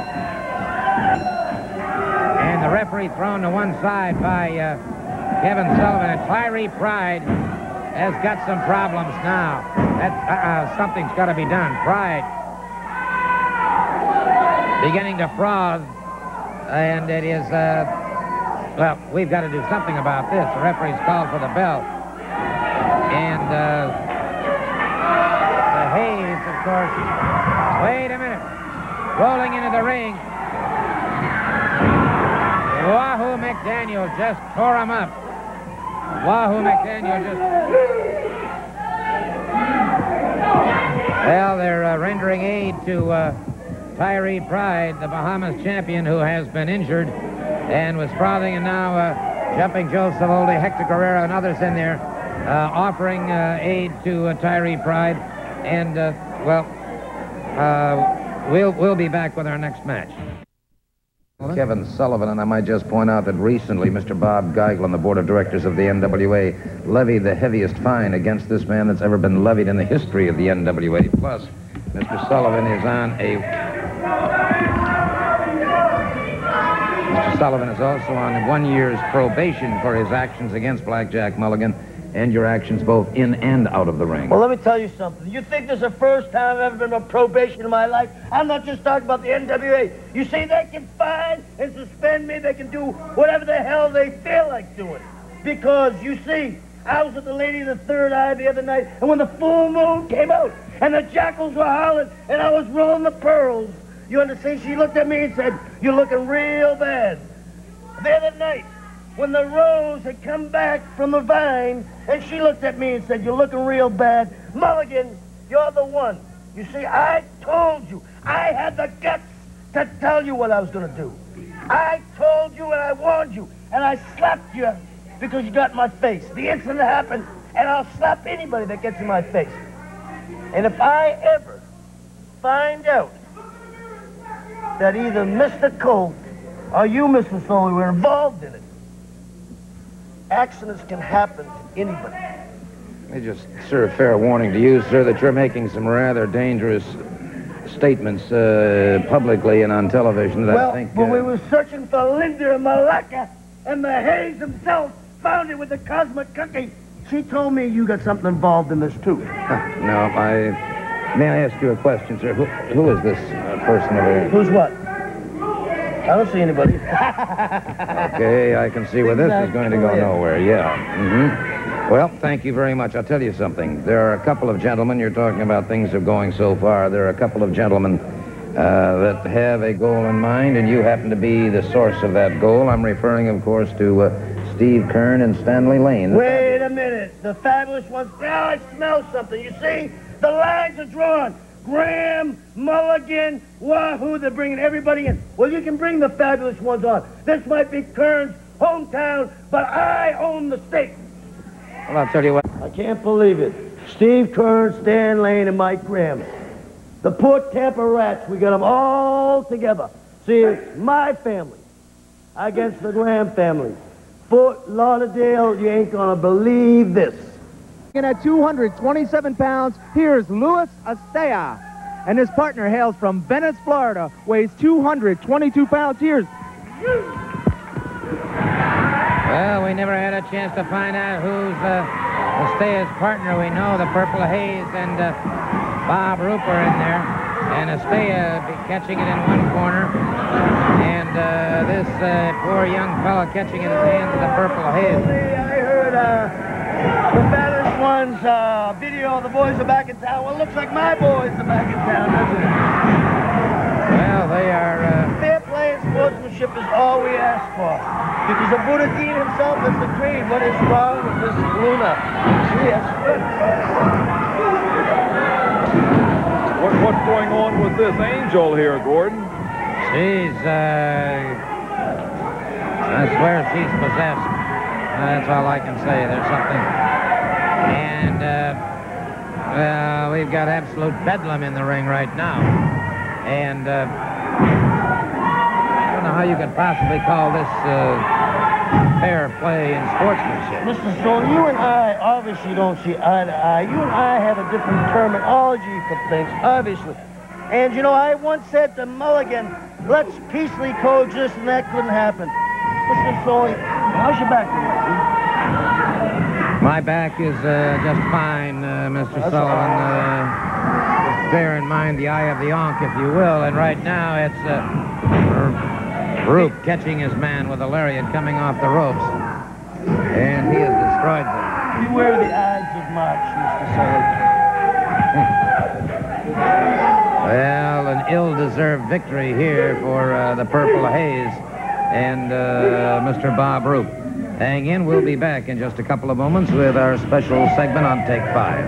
And the referee thrown to one side by Kevin Sullivan. And Tyree Pride has got some problems now. Something's got to be done. Pride beginning to froth. And it is, well, we've got to do something about this. The referee's called for the bell. And the Haze, of course. Wait a minute. Rolling into the ring. Wahoo McDaniel just tore him up. Wahoo McDaniel just... Well, they're rendering aid to Tyree Pride, the Bahamas champion, who has been injured and was frothing, and now Jumping Joe Savoldi, Hector Guerrero, and others in there offering aid to Tyree Pride. And, well, we'll be back with our next match. Kevin Sullivan, and I might just point out that recently Mr. Bob Geigel on the board of directors of the NWA levied the heaviest fine against this man that's ever been levied in the history of the NWA. Plus, Mr. Sullivan is on a... Mr. Sullivan is also on 1 year's probation for his actions against Blackjack Mulligan and your actions both in and out of the ring. Well, let me tell you something. You think this is the first time I've ever been on probation in my life? I'm not just talking about the NWA. You see, they can fine and suspend me. They can do whatever the hell they feel like doing. Because, you see, I was with the lady of the third eye the other night, and when the full moon came out, and the jackals were howling, and I was rolling the pearls, you understand? She looked at me and said, "You're looking real bad." The other night, when the rose had come back from the vine, and she looked at me and said, "You're looking real bad. Mulligan, you're the one." You see, I told you. I had the guts to tell you what I was going to do. I told you and I warned you, and I slapped you because you got in my face. The incident happened, and I'll slap anybody that gets in my face. And if I ever find out that either Mr. Colt or you, Mr. Sauer, were involved in it, accidents can happen to anybody. Let me just serve fair warning to you, sir, that you're making some rather dangerous statements publicly and on television that I think... when we were searching for Linda and Malacca, and the Haze himself found it with the cosmic cookie, she told me you got something involved in this, too. No, may I ask you a question, sir? Who is this person over here? Who's what? I don't see anybody. Okay, I can see where this is going to go nowhere, yeah. Well, thank you very much. I'll tell you something. There are a couple of gentlemen, you're talking about things are going so far, there are a couple of gentlemen that have a goal in mind, and you happen to be the source of that goal. I'm referring, of course, to Steve Kern and Stanley Laine. Wait a minute. The fabulous ones. Now I smell something. You see? The lines are drawn. Graham, Mulligan, Wahoo, they're bringing everybody in. Well, you can bring the fabulous ones on. This might be Kern's hometown, but I own the state. Well, I'll tell you what. I can't believe it. Steve Kern, Stan Laine, and Mike Graham. The Port Tampa Rats, we got them all together. See, it's my family against the Graham family. Fort Lauderdale, you ain't gonna believe this. And at 227 pounds, here's Louis Estaya. And his partner hails from Venice, Florida, weighs 222 pounds. Here's... Well, we never had a chance to find out who's Estaya's partner. We know the Purple Haze and Bob Roop are in there. And Estaya be catching it in one corner. And this poor young fella catching it in the hands of the Purple Haze. I heard the fabulous ones video, the boys are back in town. Well, it looks like my boys are back in town, doesn't it? Well, they are... Fair play and sportsmanship is all we ask for. Because the Buddha Dean himself has agreed. What is wrong with this Luna? Yes. What's going on with this angel here, Gordon? She's, I swear she's possessed. That's all I can say. There's something. And, well, we've got absolute bedlam in the ring right now. And, I don't know how you could possibly call this fair play and sportsmanship. Mr. Stone, you and I obviously don't see eye to eye. You and I have a different terminology for things, obviously. And, you know, I once said to Mulligan, let's peacefully coexist, and that couldn't happen. Mr. Stone, how's your back doing? My back is just fine, Mr. Sullivan. Just bear in mind the eye of the Ankh, if you will. And right now it's Roop catching his man with a lariat coming off the ropes. And he has destroyed them. Beware the Ides of March, Mr. Sullivan. Well, an ill-deserved victory here for the Purple Haze and Mr. Bob Roop. Hang in, we'll be back in just a couple of moments with our special segment on Take 5.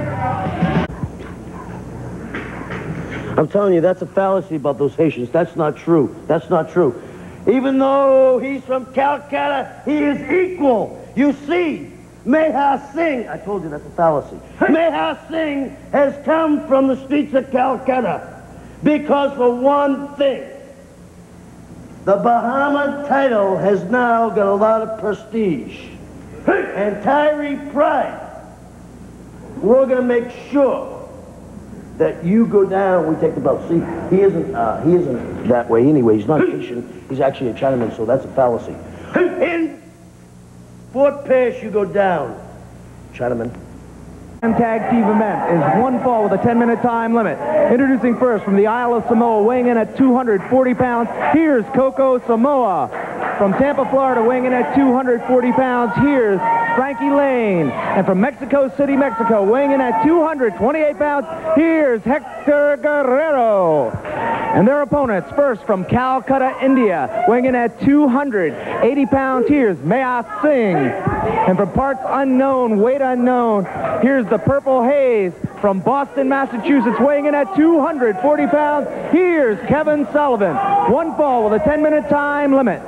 I'm telling you, that's a fallacy about those Haitians. That's not true. That's not true. Even though he's from Calcutta, he is equal. You see, Mayha Singh, I told you that's a fallacy. Mayha Singh has come from the streets of Calcutta because for one thing, The Bahama title has now got a lot of prestige. And Tyree Pride, we're going to make sure that you go down. We take the belt. See, he isn't that way anyway. He's not Haitian. He's actually a Chinaman, so that's a fallacy. In fourth pass, you go down, Chinaman. Tag team event is one fall with a 10-minute time limit. Introducing first from the Isle of Samoa, weighing in at 240 pounds, here's Coco Samoa. From Tampa, Florida, weighing in at 240 pounds, here's Frankie Laine. And from Mexico City, Mexico, weighing in at 228 pounds, here's Hector Guerrero. And their opponents, first from Calcutta, India, weighing in at 280 pounds, here's Mayha Singh. And from parts unknown, weight unknown, here's the Purple Haze. From Boston, Massachusetts, weighing in at 240 pounds, here's Kevin Sullivan. One fall with a 10-minute time limit.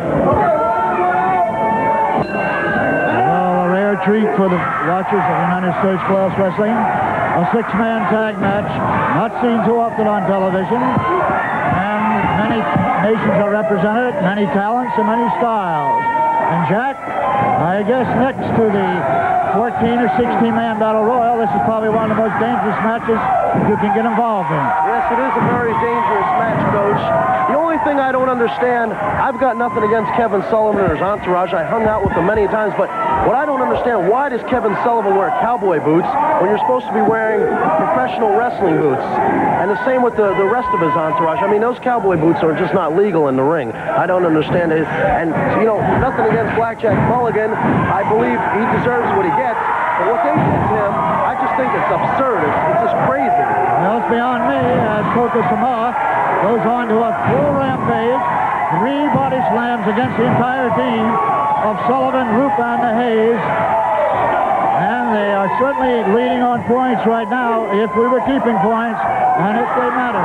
Well, a rare treat for the watchers of United States Class Wrestling. A six-man tag match, not seen too often on television. And many nations are represented, many talents and many styles. And Jack, I guess next to the 14 or 16-man battle royal, this is probably one of the most dangerous matches you can get involved in. Yes, it is a very dangerous match, Coach. The only thing I don't understand, I've got nothing against Kevin Sullivan or his entourage. I hung out with them many times, but what I don't understand, why does Kevin Sullivan wear cowboy boots when you're supposed to be wearing professional wrestling boots? And the same with the rest of his entourage. I mean, those cowboy boots are just not legal in the ring. I don't understand it. And, you know, nothing against Blackjack Mulligan. I believe he deserves what he gets. But what they did to him, I just think it's absurd. It's just crazy. Well, it's beyond me as Coco Samoa goes on to a full rampage. 3 body slams against the entire team of Sullivan, Roop, and the Haze. And they are certainly leading on points right now if we were keeping points and if they matter.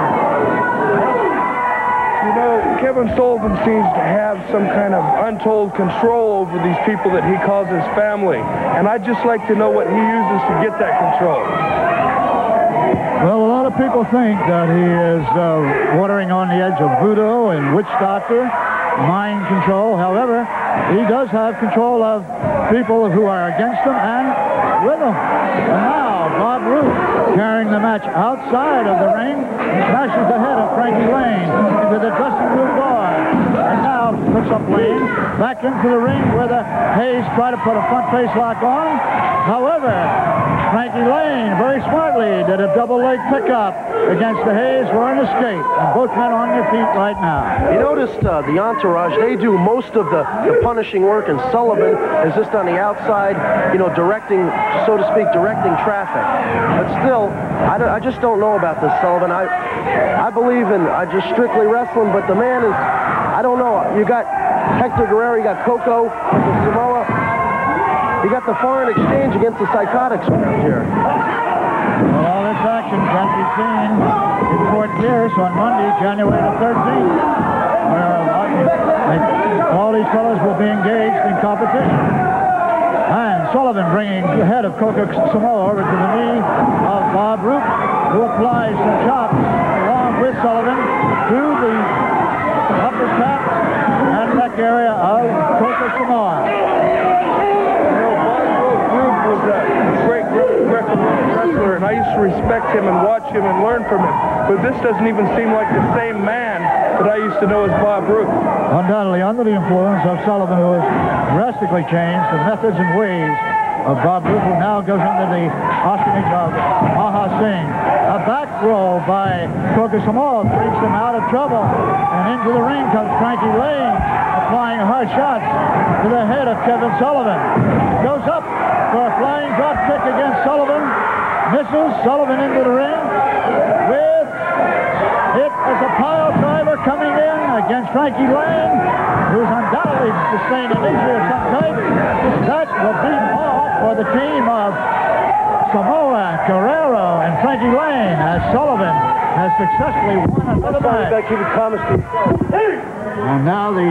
You know, Kevin Sullivan seems to have some kind of untold control over these people that he calls his family. And I'd just like to know what he uses to get that control. Well, a lot of people think that he is watering on the edge of voodoo and witch doctor, mind control. However, he does have control of people who are against him and with him. And now, Bob Roop, carrying the match outside of the ring, smashes the head of Frankie Laine into the dressing room door. And now puts up Laine back into the ring where the Haze try to put a front face lock on. However, Frankie Laine very smartly did a double leg pickup against the Haze for an escape. And both men on their feet right now. You noticed the entourage, they do most of the punishing work, and Sullivan is just on the outside, you know, directing, so to speak, directing traffic. But still, I just don't know about this Sullivan. I believe in just strictly wrestling, but the man is, I don't know. You got Hector Guerrero, you got Coco, the Samoa. You got the foreign exchange against the psychotics around here. Well, all this action can be seen in Fort Pierce on Monday, January the 13th, where all these fellows will be engaged in competition. And Sullivan bringing the head of Coco Samoa over to the knee of Bob Roop, who applies some chops along with Sullivan to the upper cap and neck area of Coco Samoa. Was a great wrestler, and I used to respect him and watch him and learn from him. But this doesn't even seem like the same man that I used to know as Bob Roop. Undoubtedly under the influence of Sullivan, who has drastically changed the methods and ways of Bob Roop, who now goes into the patronage of Mayha Singh. A back roll by Coco Samoa brings them out of trouble. And into the ring comes Frankie Laine, applying hard shots to the head of Kevin Sullivan. Goes up for a flying drop kick against Sullivan. Misses. Sullivan into the ring with it as a pile driver coming in against Frankie Laine, who's undoubtedly sustained an injury of some type. That will be off for the team of Samoa, Guerrero, and Frankie Laine, as Sullivan has successfully won another match. And now the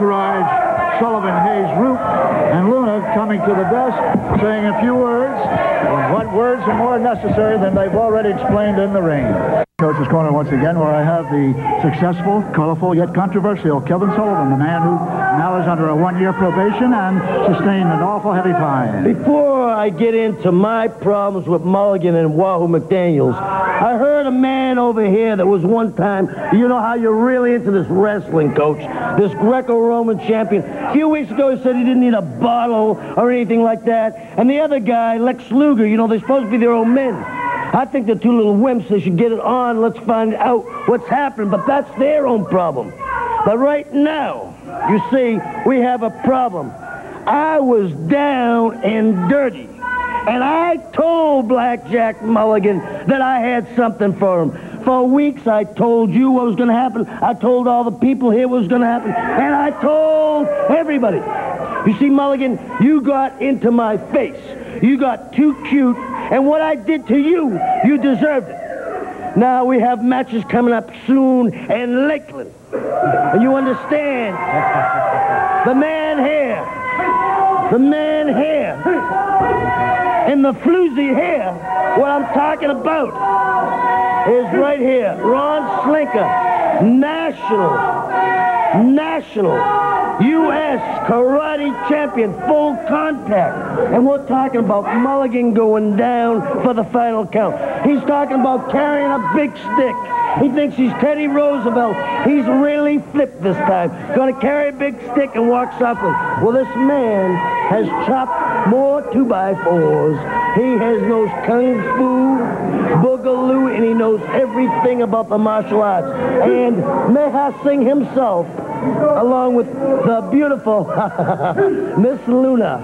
entourage, Sullivan, Haze, Roop, and Luna coming to the desk, saying a few words. What words are more necessary than they've already explained in the ring? Coach's Corner once again, where I have the successful, colorful, yet controversial Kevin Sullivan, the man who now is under a one-year probation and sustained an awful heavy fine. Before I get into my problems with Mulligan and Wahoo McDaniels, I heard a man over here that was one time, you know how you're really into this wrestling, Coach, this Greco-Roman champion. A few weeks ago he said he didn't need a bottle or anything like that. And the other guy, Lex Luger, you know, they're supposed to be their own men. I think the two little wimps, they should get it on. Let's find out what's happening. But that's their own problem. But right now, you see, we have a problem. I was down and dirty. And I told Blackjack Mulligan that I had something for him. For weeks, I told you what was going to happen. I told all the people here what was going to happen. And I told everybody. You see, Mulligan, you got into my face. You got too cute. And what I did to you, you deserved it. Now we have matches coming up soon in Lakeland. And you understand, the man here, and the floozy here, what I'm talking about is right here. Ron Slinker, national U.S. karate champion, full contact. And we're talking about Mulligan going down for the final count. He's talking about carrying a big stick. He thinks he's Teddy Roosevelt. He's really flipped this time. Going to carry a big stick and walk softly. Well, this man has chopped more 2x4s. He knows Kung Fu, Boogaloo, and he knows everything about the martial arts. And Mayha Singh himself, along with the beautiful Miss Luna.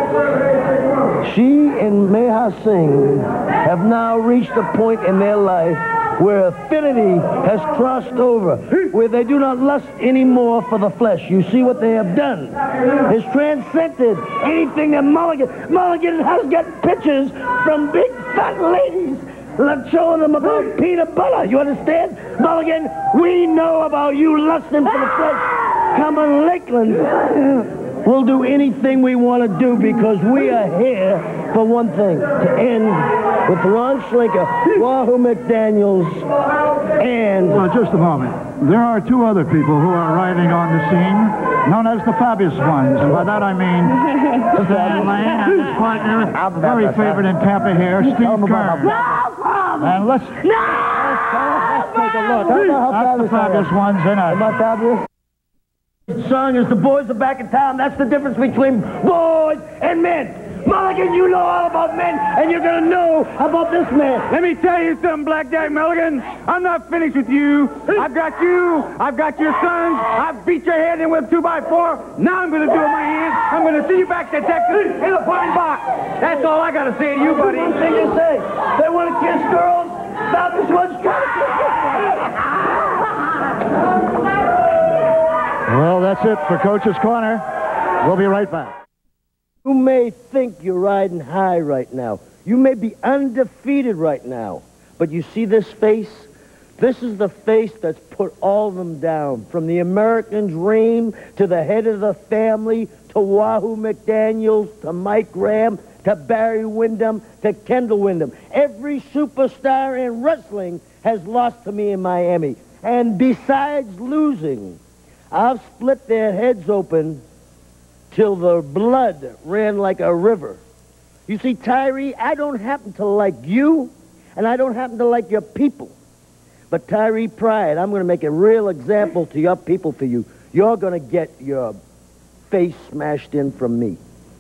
She and Mayha Singh have now reached a point in their life where affinity has crossed over, where they do not lust anymore for the flesh. You see what they have done has transcended anything that Mulligan has got pictures from big fat ladies showing them about peanut butter. You understand? Mulligan, we know about you lusting for the flesh. Come on, Lakeland. We'll do anything we want to do because we are here for one thing, to end with Ron Slinker, Wahoo McDaniels, and... Well, just a moment. There are two other people who are arriving on the scene, known as the Fabulous Ones. And by that I mean Laine and his partner, very favorite in Tampa here, Steve Kern. And let's take a look. That's the Fabulous Ones in it. Am I fabulous? The song is The Boys Are Back in Town. That's the difference between boys and men. Mulligan, you know all about men, and you're going to know about this man. Let me tell you something, Blackjack Mulligan. I'm not finished with you. I've got you. I've got your sons. I've beat your head in with a 2x4. Now I'm going to do it with my hands. I'm going to see you back to Texas in a pine box. That's all I got to say to you, buddy. What do you think you say? They want to kiss girls? Stop this one's trying to kiss Well, that's it for Coach's Corner. We'll be right back. You may think you're riding high right now. You may be undefeated right now. But you see this face? This is the face that's put all of them down. From the American dream to the head of the family to Wahoo McDaniels to Mike Graham to Barry Windham to Kendall Windham. Every superstar in wrestling has lost to me in Miami. And besides losing, I've split their heads open till the blood ran like a river. You see, Tyree, I don't happen to like you, and I don't happen to like your people. But Tyree Pride, I'm going to make a real example to your people for you. You're going to get your face smashed in from me.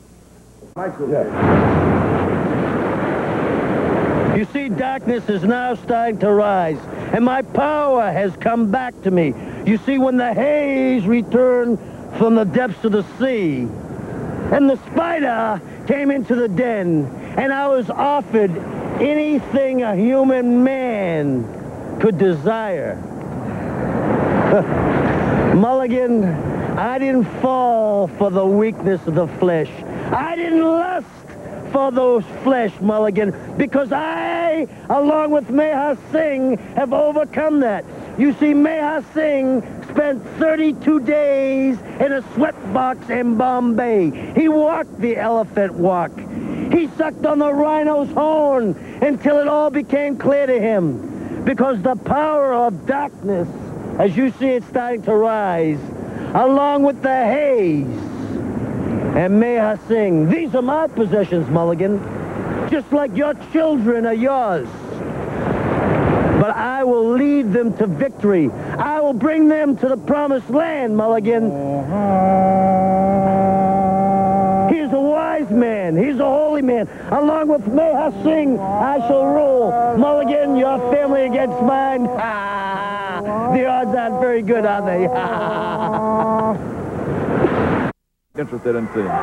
You see, darkness is now starting to rise, and my power has come back to me. You see, when the Haze returned from the depths of the sea, and the spider came into the den, and I was offered anything a human man could desire. Mulligan, I didn't fall for the weakness of the flesh. I didn't lust for those flesh, Mulligan, because I, along with Mayha Singh, have overcome that. You see, Mayha Singh spent 32 days in a sweatbox in Bombay. He walked the elephant walk. He sucked on the rhino's horn until it all became clear to him. Because the power of darkness, as you see it starting to rise, along with the Haze and Mayha Singh. These are my possessions, Mulligan, just like your children are yours. But I will lead them to victory. I will bring them to the promised land, Mulligan. He's a wise man. He's a holy man. Along with Mayha Singh, I shall rule. Mulligan, your family against mine. The odds aren't very good, are they? Interested in seeing.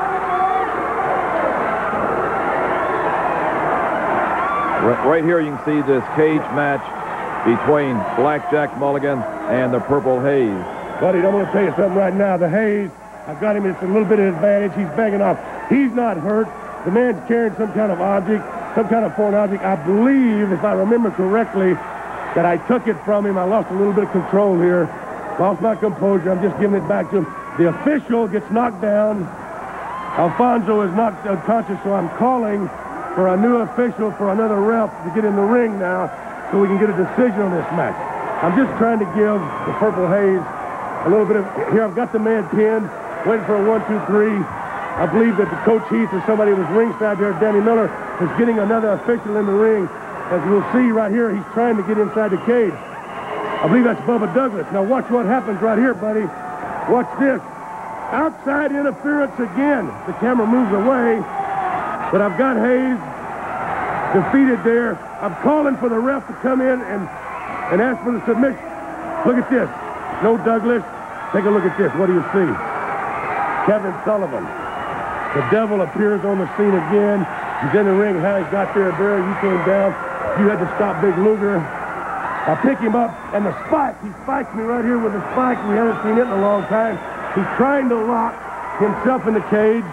Right here you can see this cage match between Blackjack Mulligan and the Purple Haze. Buddy, I'm going to tell you something right now. The Haze, I've got him. It's a little bit of advantage. He's banging off. He's not hurt. The man's carrying some kind of object, some kind of foreign object. I believe, if I remember correctly, that I took it from him. I lost a little bit of control here. Lost my composure. I'm just giving it back to him. The official gets knocked down. Alfonso is knocked unconscious, so I'm calling for a new official, for another ref to get in the ring now so we can get a decision on this match. I'm just trying to give the Purple Haze a little bit of... Here, I've got the man pinned, waiting for a 1, 2, 3. I believe that the Coach Heath or somebody was ringside there, Danny Miller, is getting another official in the ring. As we'll see right here, he's trying to get inside the cage. I believe that's Bubba Douglas. Now watch what happens right here, buddy. Watch this. Outside interference again. The camera moves away, but I've got Haze defeated there. I'm calling for the ref to come in and ask for the submission. Look at this. No Douglas. Take a look at this. What do you see? Kevin Sullivan. The devil appears on the scene again. He's in the ring. How he got there, Barry, you came down. You had to stop Big Luger. I pick him up, and the spike. He spikes me right here with the spike. We haven't seen it in a long time. He's trying to lock himself in the cage.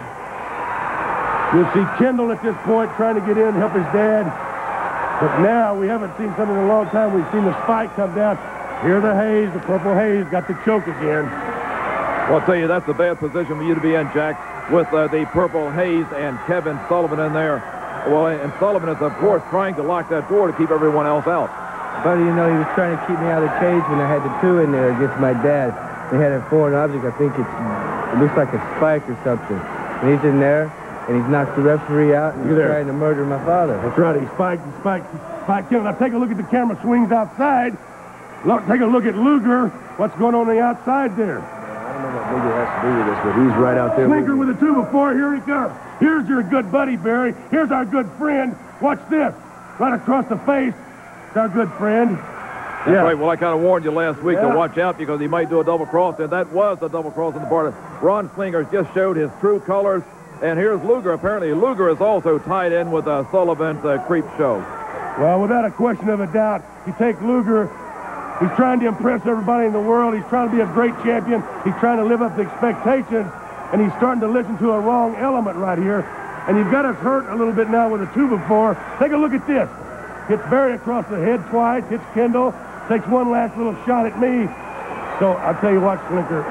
You'll see Kendall at this point trying to get in, help his dad. But now we haven't seen something in a long time. We've seen the spike come down. Here the Haze, the Purple Haze, got the choke again. Well, I'll tell you, that's a bad position for you to be in, Jack, with the Purple Haze and Kevin Sullivan in there. Well, and Sullivan is, of course, trying to lock that door to keep everyone else out. Buddy, you know, he was trying to keep me out of the cage when I had the two in there against my dad. They had a foreign object. I think it looks like a spike or something. And he's in there, and he's knocked the referee out, and he's trying to murder my father. That's right. He spiked him. Now take a look at the camera. Swings outside. Look, take a look at Luger. What's going on the outside there? I don't know what Luger has to do with this, but he's right out there. Slinker with the 2-before. Here he comes. Here's your good buddy, Barry. Here's our good friend. Watch this. Right across the face. It's our good friend. That's right. Well, I kind of warned you last week to watch out because he might do a double cross, and that was a double cross on the part of Ron Slinger. Just showed his true colors. And here's Luger. Apparently, Luger is also tied in with Sullivan's creep show. Well, without a question of a doubt, you take Luger. He's trying to impress everybody in the world. He's trying to be a great champion. He's trying to live up to expectations, and he's starting to listen to a wrong element right here. And he's got us hurt a little bit now with a 2-before. Take a look at this. Hits Barry across the head twice. Hits Kendall. Takes one last little shot at me. So I'll tell you what, Slinker,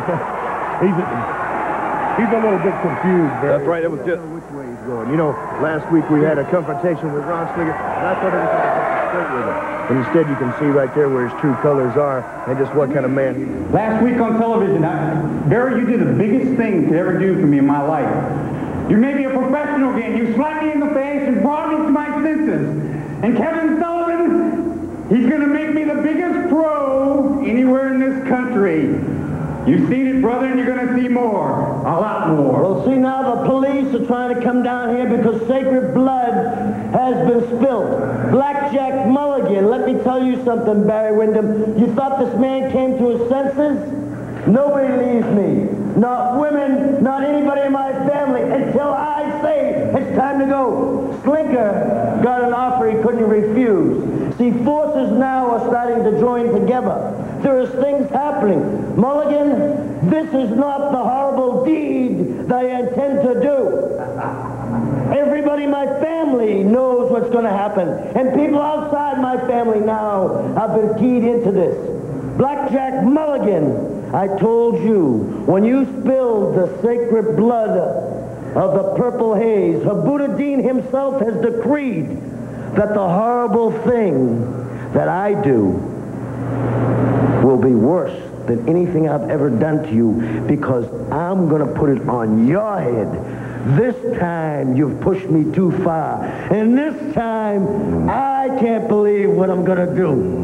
he's a little bit confused, Barry. That's right. It was just which way he's going. You know, last week we had a confrontation with Ron Slinger, and I thought everything was straight with him. But instead, you can see right there where his true colors are and just what kind of man he is. Last week on television, Barry, you did the biggest thing you could ever do for me in my life. You made me a professional again. You slapped me in the face and brought me to my senses. And Kevin Sullivan, he's going to make me the biggest pro anywhere in this country. You've seen it, brother, and you're going to see more. A lot more. Well, see, now the police are trying to come down here because sacred blood has been spilled. Blackjack Mulligan, let me tell you something, Barry Windham. You thought this man came to his senses? Nobody leaves me. Not women, not anybody in my family, until I say it's time to go. Slinker got an offer he couldn't refuse. See, forces now are starting to join together. There is things happening. Mulligan, this is not the horrible deed that I intend to do. Everybody in my family knows what's going to happen. And people outside my family now have been keyed into this. Blackjack Mulligan, I told you, when you spilled the sacred blood of the Purple Haze, Habuddin himself has decreed that the horrible thing that I do will be worse than anything I've ever done to you, because I'm going to put it on your head. This time you've pushed me too far, and this time I can't believe what I'm going to do.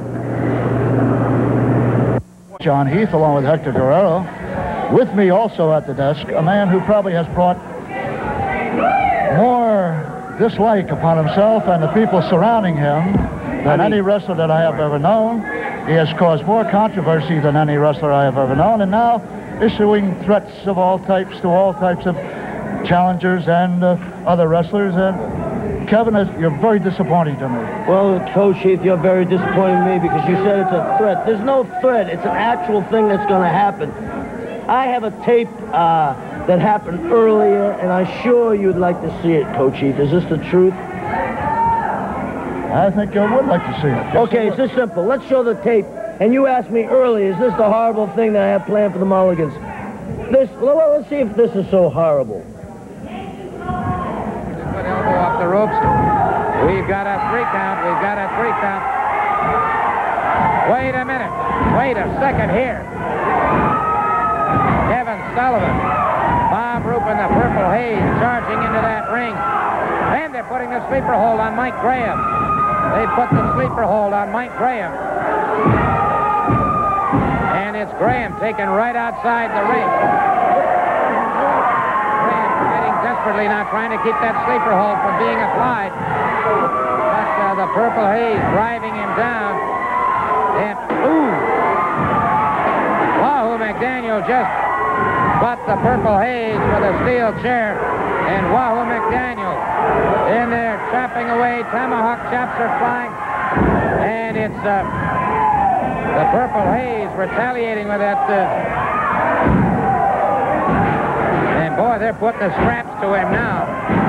John Heath, along with Hector Guerrero. With me also at the desk, a man who probably has brought more dislike upon himself and the people surrounding him than any wrestler that I have ever known. He has caused more controversy than any wrestler I have ever known, and now issuing threats of all types to all types of challengers and other wrestlers. And Kevin, you're very disappointing to me. Well, Coach Heath, you're very disappointing to me because you said it's a threat. There's no threat. It's an actual thing that's going to happen. I have a tape that happened earlier, and I'm sure you'd like to see it, Coach Heath. Is this the truth? I think I would like to see it. Okay, it's this simple. Let's show the tape. And you asked me earlier, is this the horrible thing that I have planned for the Mulligans? Well, let's see if this is so horrible. Good elbow off the ropes. We've got a 3 count. We've got a 3 count. Wait a minute. Wait a second here. Kevin Sullivan, Bob Roop and the Purple Haze charging into that ring. And they're putting the sleeper hold on Mike Graham. They put the sleeper hold on Mike Graham. And it's Graham taken right outside the ring. Graham fighting desperately now, trying to keep that sleeper hold from being applied. But the Purple Haze driving him down. And, Wahoo McDaniel just butt the Purple Haze with a steel chair. And Wahoo McDaniel in there chopping away. Tomahawk chops are flying. And it's the Purple Haze retaliating with that. And boy, they're putting the straps to him now.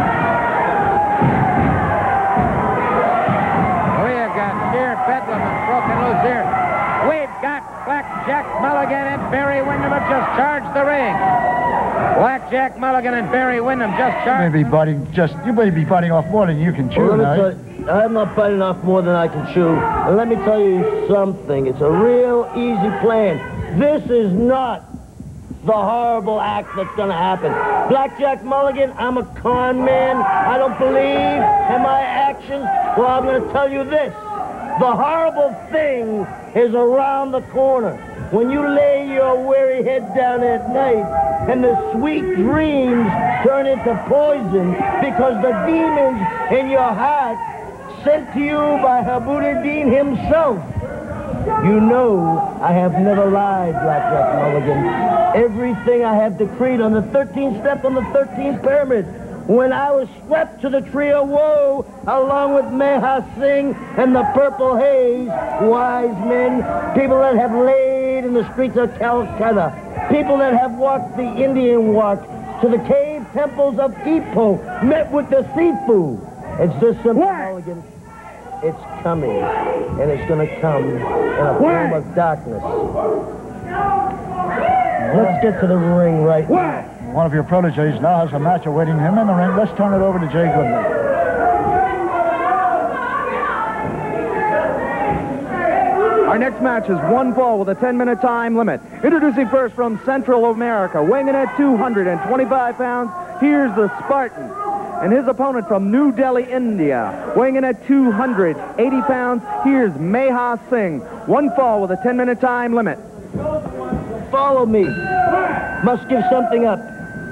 We have got sheer bedlam and broken loose here. We've got Blackjack, Mulligan, and Barry Windham have just charged the ring. Blackjack, Mulligan, and Barry Windham just charged. You may be biting off more than you can chew. Well, I'm not biting off more than I can chew. And let me tell you something. It's a real easy plan. This is not the horrible act that's going to happen. Blackjack Mulligan, I'm a con man. I don't believe in my actions. Well, I'm going to tell you this. The horrible thing is around the corner. When you lay your weary head down at night and the sweet dreams turn into poison because the demons in your heart sent to you by Habuddin himself. You know I have never lied, Blackjack Mulligan. Everything I have decreed on the 13th step on the 13th pyramid. When I was swept to the tree of woe, along with Mayha Singh and the Purple Haze, wise men, people that have laid in the streets of Calcutta, people that have walked the Indian walk to the cave temples of Ipoh, met with the Sifu. It's just simple, Mulligan. It's coming, and it's going to come in a form of darkness. Let's get to the ring right now. One of your proteges now has a match awaiting him in the ring. Let's turn it over to Jay Goodman. Our next match is 1 fall with a 10-minute time limit. Introducing first from Central America, weighing in at 225 pounds, here's the Spartan. And his opponent from New Delhi, India, weighing in at 280 pounds, here's Mayha Singh. 1 fall with a 10-minute time limit. Follow me. Must give something up.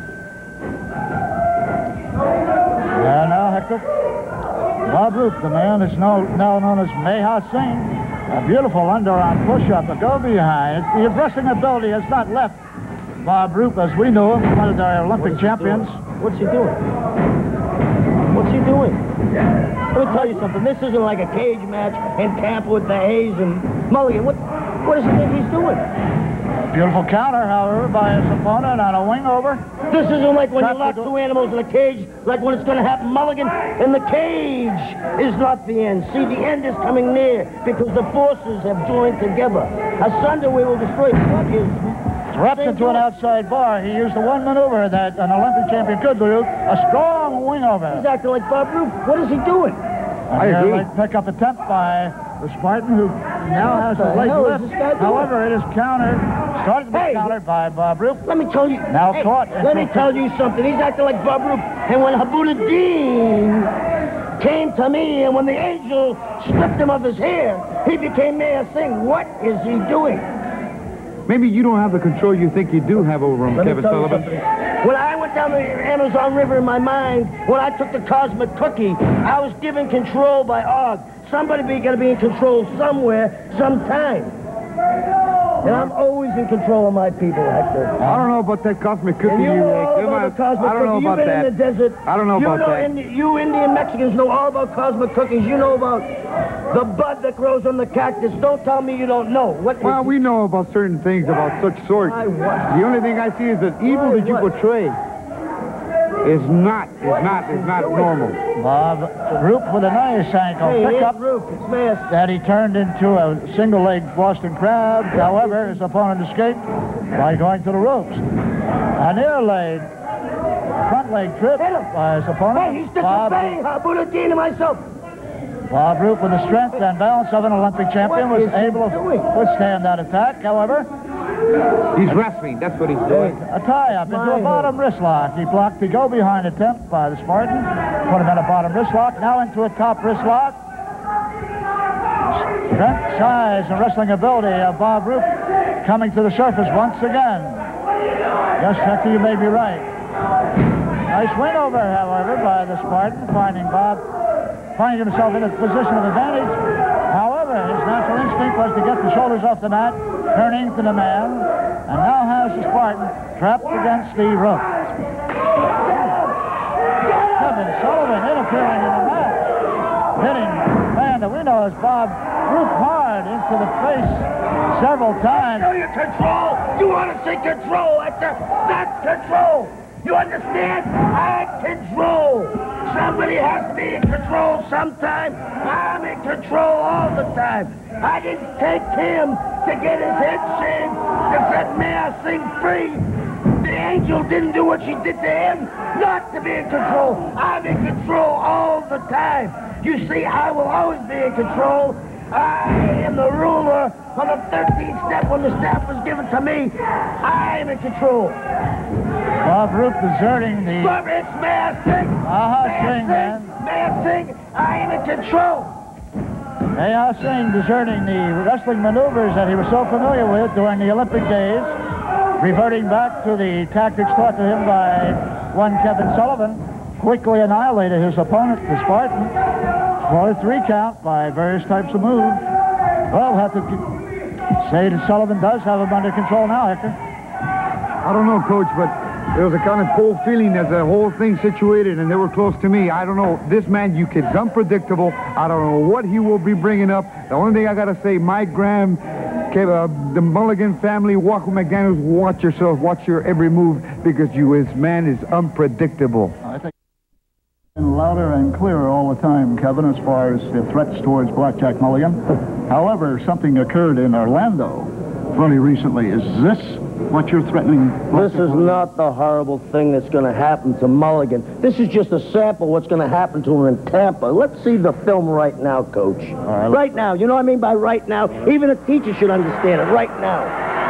And now, Hector, Bob Roop, the man is now known as Mayha Singh. A beautiful underarm push-up, a go-behind. The wrestling ability has not left Bob Roop as we know him, one of the Olympic champions. What's he doing? What's he doing? Let me tell you something. This isn't like a cage match in camp with the Haze and Mulligan. What does he think he's doing? Beautiful counter, however, by his opponent on a wing over. This isn't like when you lock two animals in a cage, like when it's going to happen, Mulligan. And the cage is not the end. See, the end is coming near because the forces have joined together. Asunder we will destroy. What is Swept into an outside bar. He used the one maneuver that an Olympic champion could do, a strong wing over. He's acting like Bob Roop. What is he doing? I agree. Pick up attempt by the Spartan, who now has a leg lift. However, it is countered. Started to be countered by Bob Roop. Let me tell you. Now caught. Let me tell you something. He's acting like Bob Roop. And when Habuddin came to me, and when the angel stripped him of his hair, he became Mayha Singh. What is he doing? Maybe you don't have the control you think you do have over him, Kevin Sullivan. When I went down the Amazon River in my mind, when I took the cosmic cookie, I was given control by Og. Somebody got to be in control somewhere, sometime. And I'm always in control of my people, Hector. I don't know about that cosmic cookie and you you know make. all about the cosmic I don't know cookie. about You've been that. in the desert. I don't know about that. You Indian Mexicans know all about cosmic cookies. You know about the bud that grows on the cactus. Don't tell me you don't know. Well, we know about certain things about such sort. The only thing I see is that evil that you portray is not normal. Bob Roop with a nice ankle pickup that he turned into a single-leg Boston Crab. However, his opponent escaped by going to the ropes. A near-leg front leg trip by his opponent. Hey, he's disobeying Habuddin and myself. Bob Roop, with the strength and balance of an Olympic champion, was able to withstand that attack. However, he's wrestling. That's what he's doing. A tie-up into a bottom wrist lock. He blocked the go-behind attempt by the Spartan. Put him in a bottom wrist lock. Now into a top wrist lock. Strength, size, and wrestling ability of Bob Roop coming to the surface once again. Yes, Hector, you may be right. Nice win over, however, by the Spartan, finding himself in a position of advantage. However, his natural instinct was to get the shoulders off the mat, turning to the man, and now has the Spartan trapped against the rope. Kevin Sullivan interfering in the match, hitting the man that we know as Bob Roop hard into the face several times. You know your control. You want to see control, Hector? That's control. You understand? I control. Somebody has to be in control sometime. I'm in control all the time. I didn't take him to get his head shaved to set Mayha Singh free. The angel didn't do what she did to him, not to be in control. I'm in control all the time. You see, I will always be in control. I am the ruler on the 13th step when the staff was given to me. I am in control. Bob Roop deserting the... But it's Mayha Singh. Mayha Singh, I am in control. Mayha Singh deserting the wrestling maneuvers that he was so familiar with during the Olympic days, reverting back to the tactics taught to him by one Kevin Sullivan, quickly annihilated his opponent, the Spartan, for a 3 count by various types of moves. Well, we'll have to say that Sullivan does have him under control now, Hector. I don't know, Coach, but there was a kind of cold feeling as the whole thing situated, and they were close to me. I don't know. This man, you kid's unpredictable. I don't know what he will be bringing up. The only thing I got to say, Mike Graham, the Mulligan family, Walker McDaniels, watch yourself, watch your every move, because this man is unpredictable. I think louder and clearer all the time, Kevin, as far as the threats towards Blackjack Mulligan. However, something occurred in Orlando fairly recently. Is this what you're threatening? This is not the horrible thing that's going to happen to Mulligan. This is just a sample of what's going to happen to him in Tampa. Let's see the film right now, Coach. Right now. You know what I mean by right now? Even a teacher should understand it. Right now.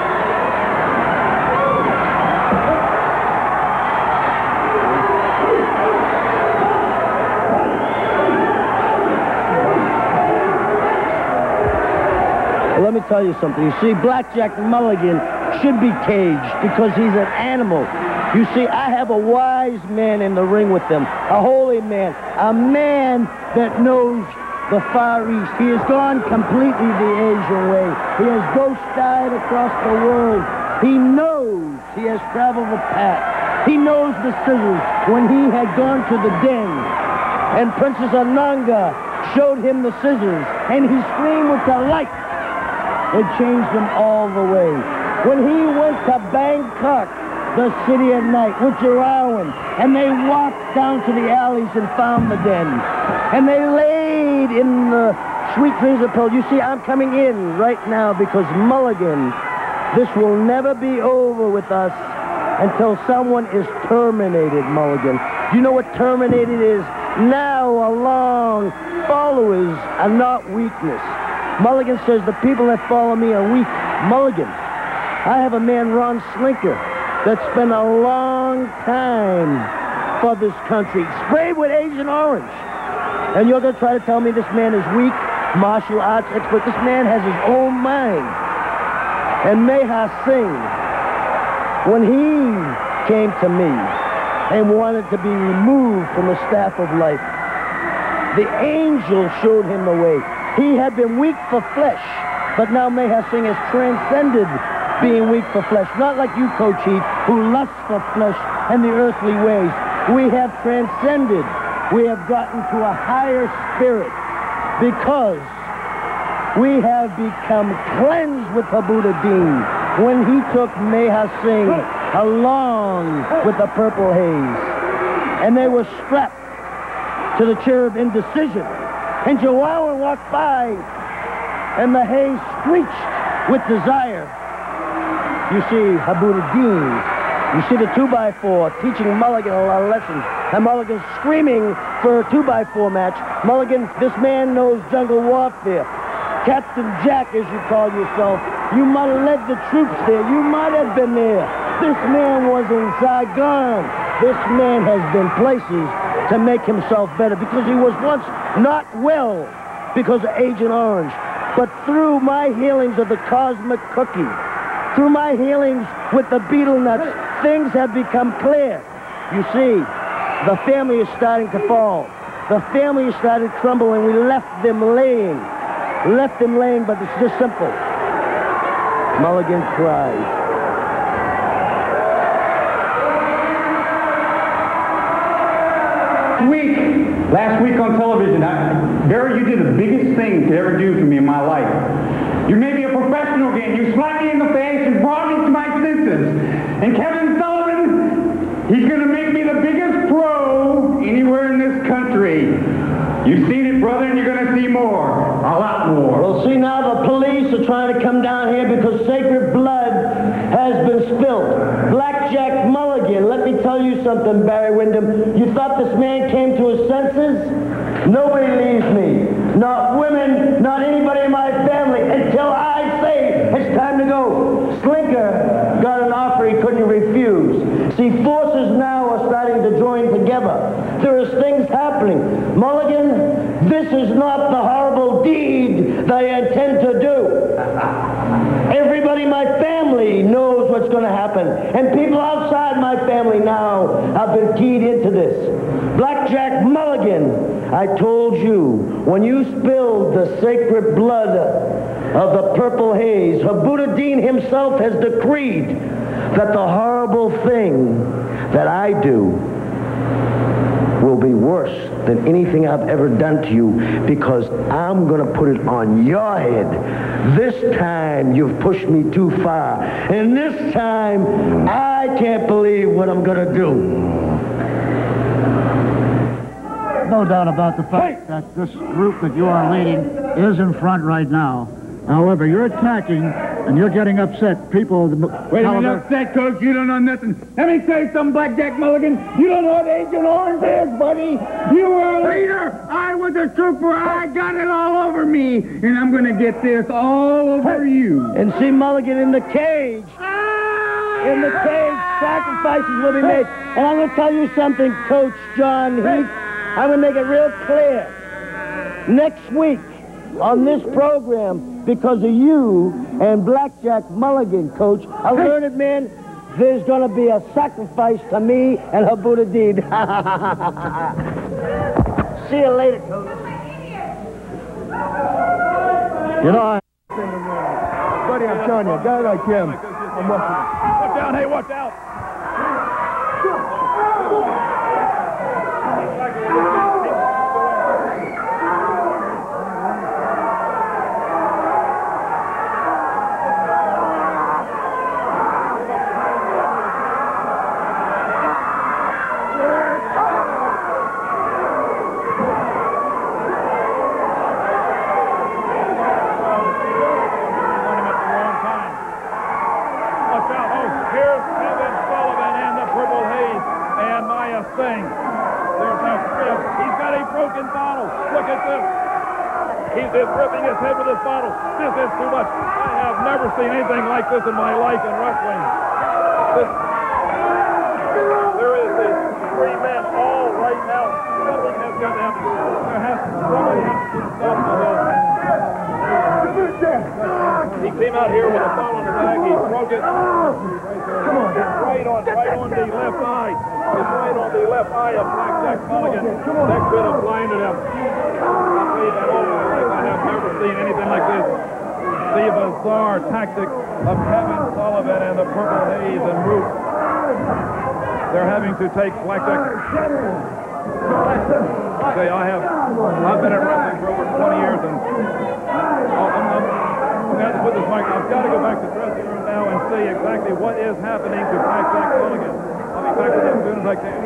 Let me tell you something. You see, Blackjack Mulligan should be caged because he's an animal. You see, I have a wise man in the ring with him, a holy man, a man that knows the Far East. He has gone completely the Asian way. He has ghost-died across the world. He knows he has traveled the path. He knows the scissors when he had gone to the den, and Princess Ananga showed him the scissors, and he screamed with delight. It changed him all the way. When he went to Bangkok, the city at night, with Jirawan, and they walked down to the alleys and found the den, and they laid in the sweet dreams of pearl. You see, I'm coming in right now because Mulligan This will never be over with us until someone is terminated, Mulligan. Do you know what terminated is? Now along, followers are not weakness. Mulligan says the people that follow me are weak. Mulligan, I have a man, Ron Slinker, that's been a long time for this country, sprayed with Agent Orange. And you're going to try to tell me this man is weak, martial arts expert. This man has his own mind. And Mayha Singh, when he came to me and wanted to be removed from the staff of life, the angel showed him the way. He had been weak for flesh, but now Mayha Singh has transcended being weak for flesh. Not like you, Coach Heath, who lusts for flesh and the earthly ways. We have transcended. We have gotten to a higher spirit because we have become cleansed with Habuda Dean when he took Mayha Singh along with the Purple Haze. And they were strapped to the chair of indecision. And Chihuahua walked by, and the Haze screeched with desire. You see Habuda Dean. You see the 2x4 teaching Mulligan a lot of lessons. And Mulligan's screaming for a 2x4 match. Mulligan, this man knows jungle warfare. Captain Jack, as you call yourself, you might have led the troops there. You might have been there. This man was in Saigon. This man has been places to make himself better because he was once not well because of Agent Orange. But through my healings of the cosmic cookie, through my healings with the beetle nuts, things have become clear. You see, the family is starting to fall. The family started crumbling. We left them laying. Left them laying, but it's just simple. Mulligan cried. Last week on television, Barry, you did the biggest thing you could ever do for me in my life. You made me a professional again. You slapped me in the face and brought me to my senses. And Kevin Sullivan, he's going to make me the biggest pro anywhere in this country. You've seen it, brother, and you're going to see more. A lot more. Well, see, now the police are trying to come down here because sacred blood has been spilled. Blackjack Mulligan, let me tell you something, Barry Windham. You thought this man came to his senses? Nobody leaves me. Not women, not anybody in my family, until I say it's time to go. Slinker got an offer he couldn't refuse. See, forces now are starting to join together. There is things happening. Mulligan, this is not the horrible deed that I intend to do. Everybody in my family knows what's going to happen. And people outside my family now have been keyed into this. Blackjack Mulligan, I told you, when you spilled the sacred blood of the Purple Haze, Habuda Dean himself has decreed that the horrible thing that I do will be worse than anything I've ever done to you because I'm going to put it on your head. This time you've pushed me too far. And this time I can't believe what I'm going to do. No doubt about the fact that this group that you are leading is in front right now. However, you're attacking and you're getting upset. People... Wait a minute, upset, Coach. You don't know nothing. Let me tell you something, Blackjack Mulligan. You don't know what Agent Orange is, buddy. You were a leader. I was a trooper. I got it all over me. And I'm going to get this all over you. And see Mulligan in the cage. In the cage, sacrifices will be made. And I'm going to tell you something, Coach John Heath. I'm going to make it real clear. Next week, on this program, because of you and Blackjack Mulligan, Coach, a learned man, there's going to be a sacrifice to me and Habuda Dean. See you later, Coach. You know, buddy, I'm telling you, a guy like him, I'm watching. Watch out, hey, watch out. look at this. He's just ripping his head with this bottle. This is too much. I have never seen anything like this in my life in wrestling. There is these three men all right now. Something has got to happen. Somebody has to stop this. He came out here with a ball on the bag. He broke it. Come on. Right on the left eye. It's right on the left eye of Blackjack Mulligan. That could have blinded him. I'll tell you that all my life. I have never seen anything like this. The bizarre tactic of Kevin Sullivan and the Purple Haze and Roop. They're having to take Blackjack. Okay, I've been at wrestling for over 20 years, and I've got to go back to the dressing room now and see exactly what is happening to Blackjack Mulligan. I'll be back with you as soon as I can.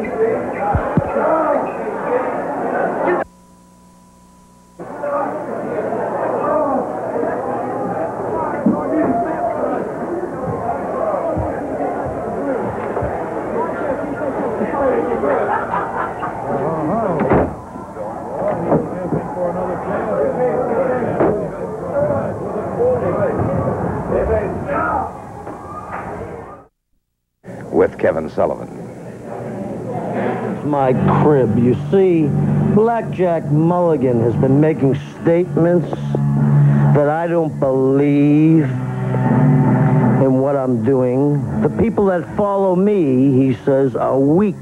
With Kevin Sullivan. It's my crib. You see, Blackjack Mulligan has been making statements that I don't believe in what I'm doing. The people that follow me, he says, are weak.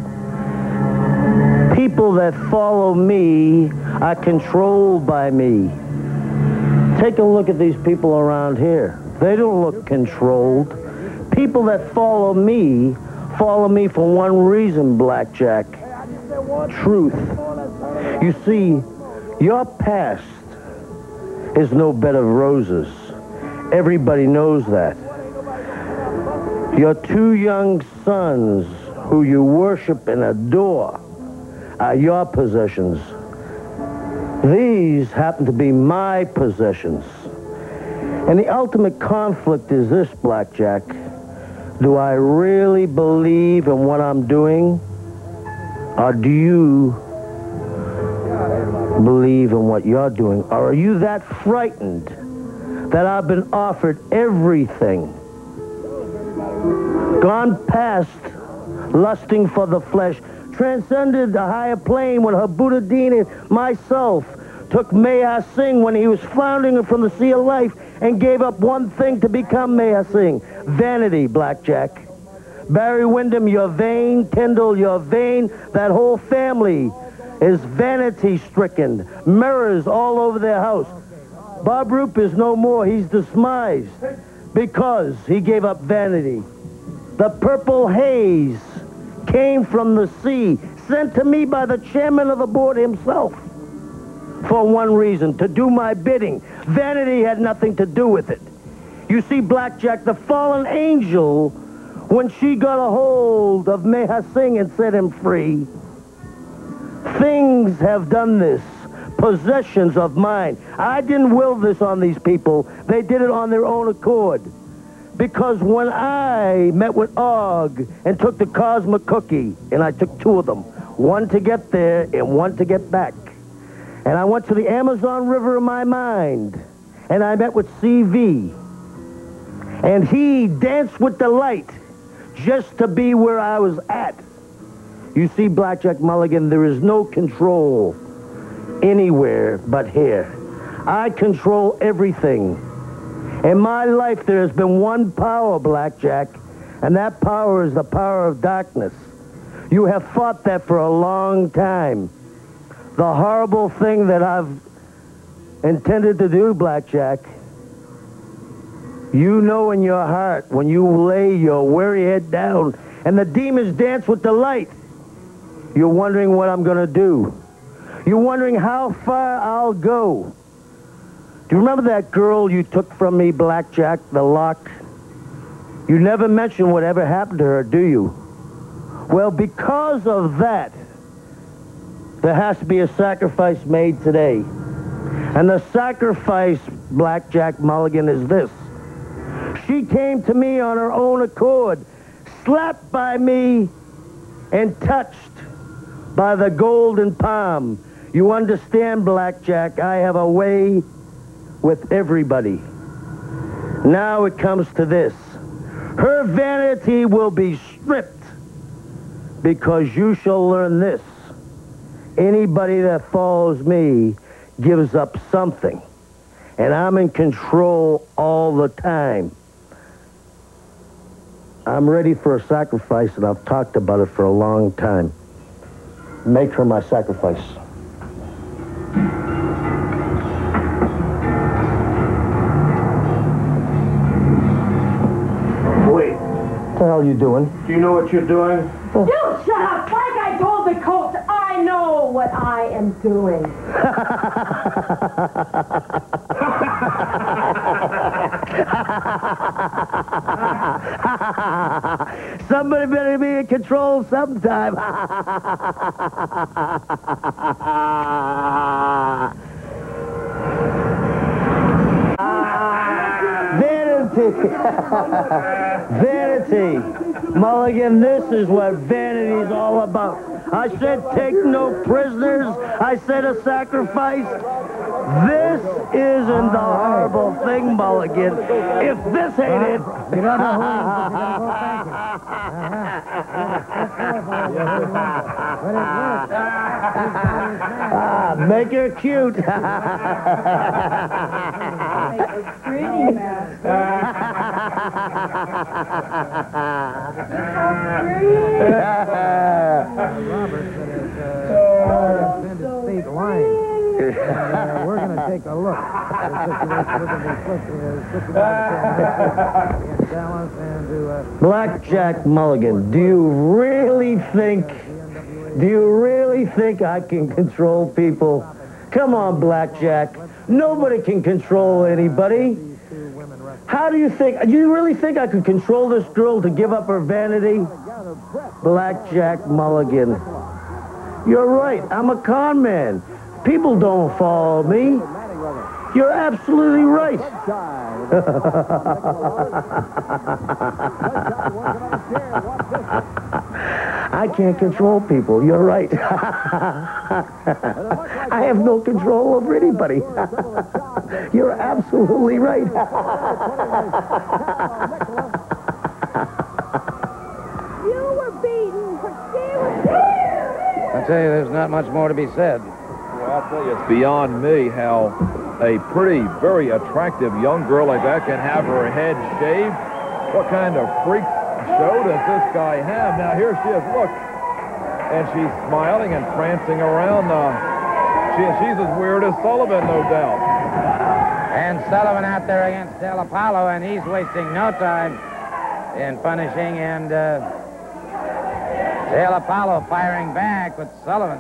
People that follow me are controlled by me. Take a look at these people around here. They don't look controlled. People that follow me for one reason, Blackjack. Truth. You see, your past is no bed of roses. Everybody knows that. Your two young sons who you worship and adore are your possessions. These happen to be my possessions. And the ultimate conflict is this, Blackjack. Do I really believe in what I'm doing? Or do you believe in what you're doing? Or are you that frightened that I've been offered everything? Gone past lusting for the flesh, transcended the higher plane when her Buddha Dean and myself took Mayha Singh when he was floundering from the sea of life and gave up one thing to become Mayha Singh. Vanity, Blackjack. Barry Windham, you're vain. Kendall, you're vain. That whole family is vanity-stricken. Mirrors all over their house. Bob Roop is no more. He's despised because he gave up vanity. The Purple Haze came from the sea, sent to me by the chairman of the board himself. For one reason, to do my bidding. Vanity had nothing to do with it. You see, Blackjack, the fallen angel, when she got a hold of Mayha Singh and set him free, things have done this. Possessions of mine. I didn't will this on these people. They did it on their own accord. Because when I met with Og and took the Cosmic Cookie, and I took two of them, one to get there and one to get back, and I went to the Amazon River in my mind, and I met with CV. And he danced with the light just to be where I was at. You see, Blackjack Mulligan, there is no control anywhere but here. I control everything. In my life, there has been one power, Blackjack, and that power is the power of darkness. You have fought that for a long time. The horrible thing that I've intended to do, Blackjack, you know in your heart when you lay your weary head down and the demons dance with the light, you're wondering what I'm going to do. You're wondering how far I'll go. Do you remember that girl you took from me, Blackjack, the lock? You never mentioned whatever happened to her, do you? Well, because of that, there has to be a sacrifice made today. And the sacrifice, Blackjack Mulligan, is this. She came to me on her own accord, slapped by me and touched by the golden palm. You understand, Blackjack, I have a way with everybody. Now it comes to this. Her vanity will be stripped because you shall learn this. Anybody that follows me gives up something, and I'm in control all the time. I'm ready for a sacrifice, and I've talked about it for a long time. Make her my sacrifice. Wait. What the hell are you doing? Do you know what you're doing? You shut up! Like I told the coach, I know what I am doing. Somebody better be in control sometime. Vanity. Vanity. Mulligan, this is what vanity's all about. I said take no prisoners. I said a sacrifice. This isn't the horrible thing, Mulligan. If this ain't it... You don't know who make her cute. State line. We're going to take a look at the Blackjack Mulligan, do you really think I can control people? Come on, Blackjack. Nobody can control anybody. How do you you really think I could control this girl to give up her vanity? Blackjack Mulligan. You're right, I'm a con man. People don't follow me. You're absolutely right. I can't control people. You're right. I have no control over anybody. You're absolutely right. You were beaten, but she was beaten. I tell you, there's not much more to be said. Well, I'll tell you, it's beyond me how a pretty, very attractive young girl like that can have her head shaved. What kind of freak show does this guy have? Now, here she is, look. And she's smiling and prancing around. She's as weird as Sullivan, no doubt. And Sullivan out there against Del Apollo, and he's wasting no time in punishing, and Del Apollo firing back with Sullivan.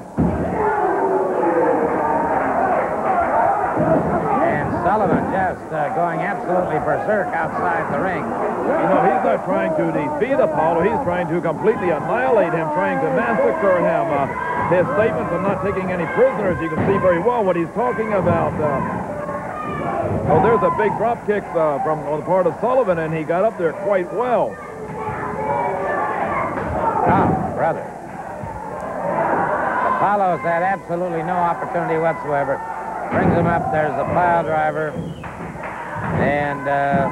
Sullivan just going absolutely berserk outside the ring. You know, he's not trying to defeat Apollo. He's trying to completely annihilate him, trying to massacre him. His statements of not taking any prisoners, you can see very well what he's talking about. Oh, there's a big drop kick from on the part of Sullivan, and he got up there quite well. Oh, brother. Apollo's had absolutely no opportunity whatsoever. Brings him up. There's the pile driver. And the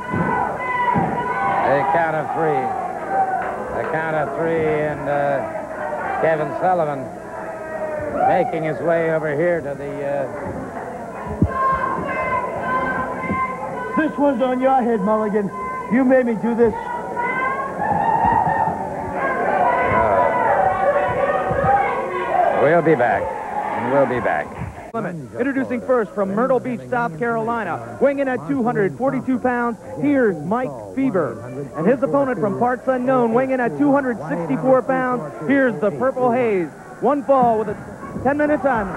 count of three. The count of three, and Kevin Sullivan making his way over here to the... This one's on your head, Mulligan. You made me do this. We'll be back. And we'll be back. Introducing first from Myrtle Beach, South Carolina, weighing in at 242 pounds, here's Mike Fever. And his opponent from parts unknown, weighing in at 264 pounds, here's the Purple Haze. One fall with a 10-minute time.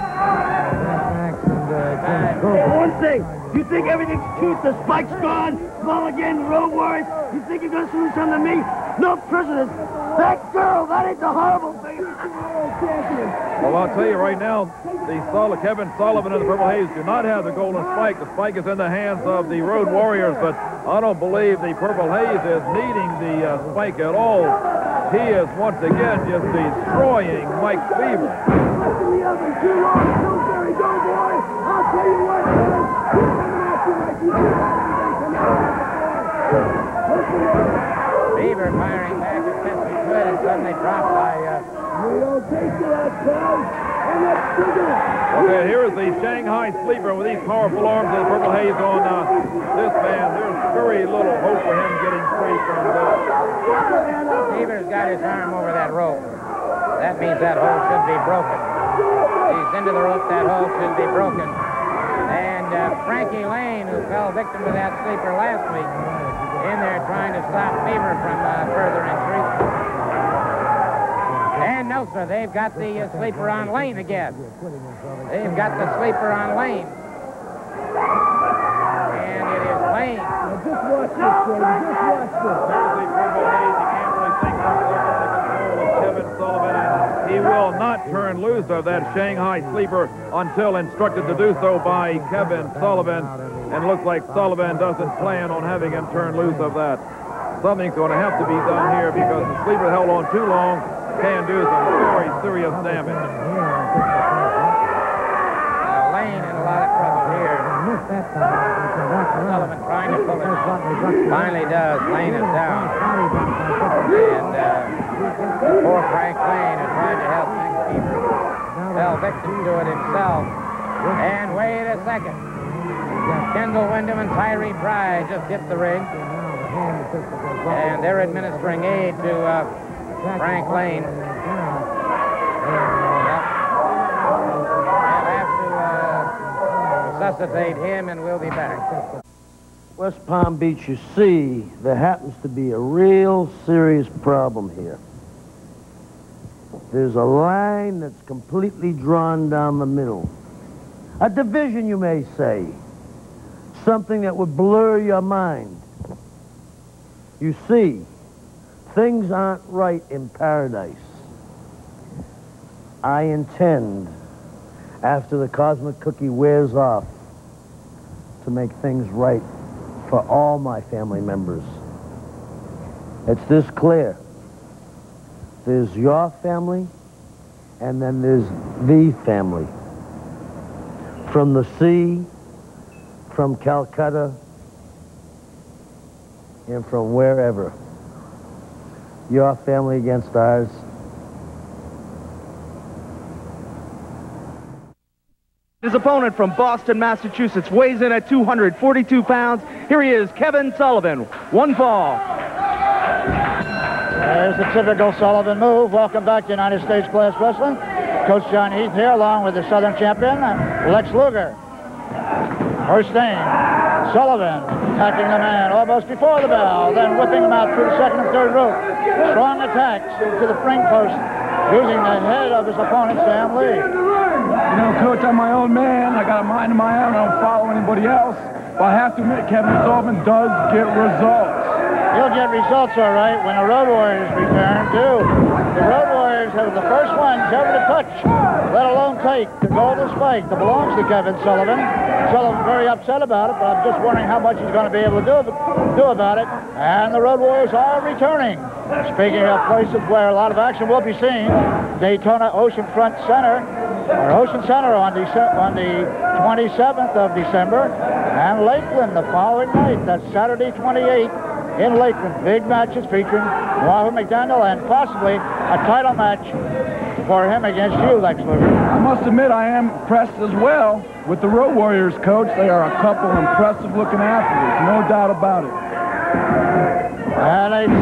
One thing, you think everything's cute? The spike's gone, Mulligan, Road Warriors. You think you're going to do something to me? No prisoners. That girl, that ain't the horrible thing. Well, I'll tell you right now, Kevin Sullivan and the Purple Haze do not have the golden spike. The spike is in the hands of the Road Warriors, but I don't believe the Purple Haze is needing the spike at all. He is once again just destroying Mike Fever. nothing too long. There we go, boy. I'll tell you what, boys. You're coming after like you did. Beaver firing back as best he could and suddenly dropped by... We don't take that, pals. And let's figure it. Okay, here is the Shanghai Sleeper with these powerful arms of the Purple Haze on this man. There's very little hope for him getting free from this. Beaver's got his arm over that rope. That means that hole should be broken. He's into the rope. That hole should be broken. And Frankie Laine, who fell victim to that sleeper last week, in there trying to stop Beaver from further injury. And no, sir, they've got the sleeper on Laine again. They've got the sleeper on Laine. And it is Laine. Now just watch this, Shorty. Just watch this. There's the Purple Haze. You can't really think much of the control of Kevin Sullivan. And he will not turn loose of that Shanghai Sleeper until instructed to do so by Kevin Sullivan. And it looks like Sullivan doesn't plan on having him turn loose of that. Something's going to have to be done here because the sleeper held on too long can do some very serious damage. Laine in a lot of trouble here. Sullivan trying to pull it. Finally does. Laine is down. And poor Frank Laine, who tried to help Beaver, fell victim to it himself. And wait a second. Kendall, Windham, and Tyree just hit the ring. And they're administering aid to Frank Laine. They'll have to resuscitate him, and we'll be back. West Palm Beach, you see, there happens to be a real serious problem here. There's a line that's completely drawn down the middle. A division, you may say. Something that would blur your mind. You see, things aren't right in paradise. I intend, after the cosmic cookie wears off, to make things right for all my family members. It's this clear. There's your family, and then there's the family. From the sea, from Calcutta, and from wherever. Your family against ours. His opponent from Boston, Massachusetts, weighs in at 242 pounds. Here he is, Kevin Sullivan. One fall. There's the typical Sullivan move. Welcome back to United States Class Wrestling. Coach John Heath here, along with the Southern champion, Lex Luger. First thing, Sullivan attacking the man almost before the bell, then whipping him out through the second and third rope. Strong attacks to the ring post, using the head of his opponent, Sam Lee. You know, Coach, I'm my own man. I got a mind of my own. I don't follow anybody else. But I have to admit, Kevin Sullivan does get results. He'll get results, all right, when the Road Warriors return, too. The Road Warriors are the first ones ever to touch, let alone take, the golden spike that belongs to Kevin Sullivan. Sullivan's very upset about it, but I'm just wondering how much he's going to be able to do about it. And the Road Warriors are returning. Speaking of places where a lot of action will be seen, Daytona Oceanfront Center, or Ocean Center on the 27th of December, and Lakeland the following night. That's Saturday 28th. In Lakeland, big matches featuring Wahoo McDaniel and possibly a title match for him against you, Lex Luger. I must admit I am impressed as well with the Road Warriors, Coach. They are a couple impressive-looking athletes, no doubt about it. And he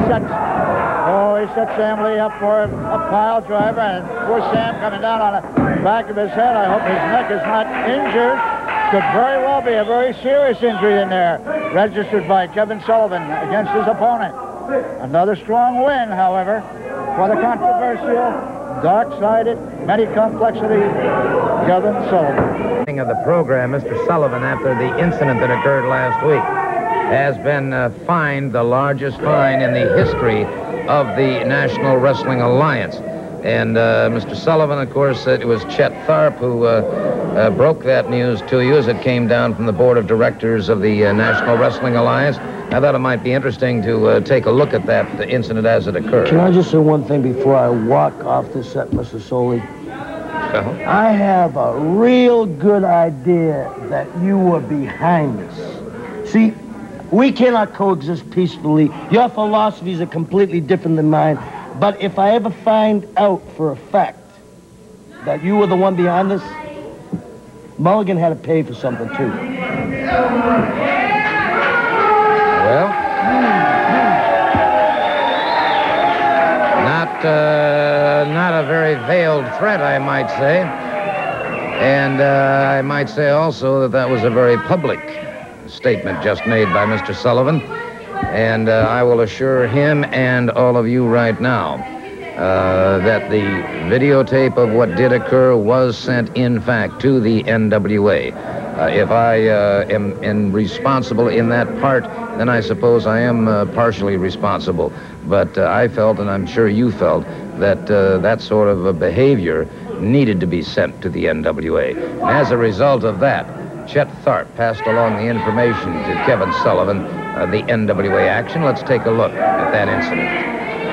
set Sam Lee up for a pile driver, and poor Sam coming down on the back of his head. I hope his neck is not injured. Could very well be a very serious injury in there, registered by Kevin Sullivan against his opponent. Another strong win, however, for the controversial, dark-sided, many complexity Kevin Sullivan. Of the program, Mr. Sullivan, after the incident that occurred last week, has been fined the largest fine in the history of the National Wrestling Alliance. And Mr. Sullivan, of course, it was Chet Tharp who broke that news to you as it came down from the board of directors of the National Wrestling Alliance. I thought it might be interesting to take a look at that incident as it occurred. Can I just say one thing before I walk off the set, Mr. Soley? I have a real good idea that you were behind this. See, we cannot coexist peacefully. Your philosophies are completely different than mine. But if I ever find out for a fact that you were the one behind this, Mulligan had to pay for something, too. Well, not a very veiled threat, I might say. And I might say also that was a very public statement just made by Mr. Sullivan. And I will assure him and all of you right now that the videotape of what did occur was sent, in fact, to the NWA. If I am responsible in that part, then I suppose I am partially responsible. But I felt, and I'm sure you felt, that that sort of behavior needed to be sent to the NWA. And as a result of that, Chet Tharp passed along the information to Kevin Sullivan, the NWA action. Let's take a look at that incident.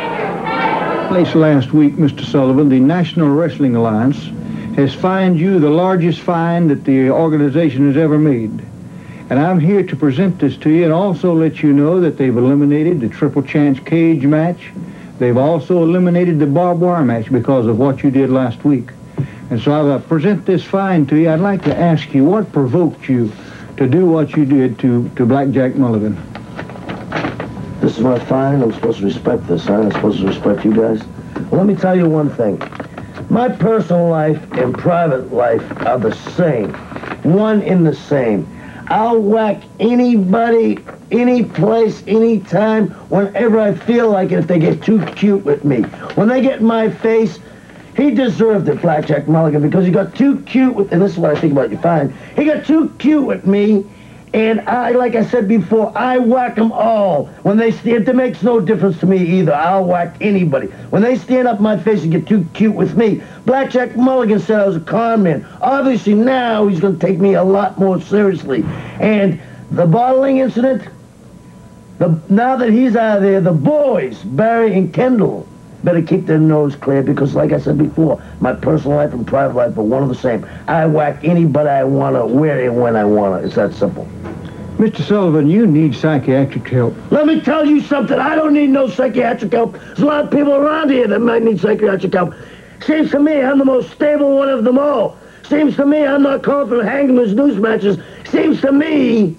Last week, Mr. Sullivan, the National Wrestling Alliance has fined you the largest fine that the organization has ever made. And I'm here to present this to you and also let you know that they've eliminated the Triple Chance cage match. They've also eliminated the barbed wire match because of what you did last week. And so I'll present this fine to you. I'd like to ask you what provoked you to do what you did to Blackjack Mulligan. This is my fine. I'm supposed to respect this, huh? I'm supposed to respect you guys. Well, let me tell you one thing. My personal life and private life are the same. One in the same. I'll whack anybody, any place, any time, whenever I feel like it if they get too cute with me. When they get in my face, he deserved it, Blackjack Mulligan, because he got too cute with, and this is what I think about you, fine. He got too cute with me, and I, like I said before, I whack them all. When they stand, it makes no difference to me either. I'll whack anybody. When they stand up in my face and get too cute with me, Blackjack Mulligan said I was a con man. Obviously now he's going to take me a lot more seriously. And the bottling incident, now that he's out of there, the boys, Barry and Kendall, better keep their nose clear because, like I said before, my personal life and private life are one and the same. I whack anybody I want to, where and when I want to. It's that simple. Mr. Sullivan, you need psychiatric help. Let me tell you something. I don't need no psychiatric help. There's a lot of people around here that might need psychiatric help. Seems to me I'm the most stable one of them all. Seems to me I'm not calling for hangman's noose matches. Seems to me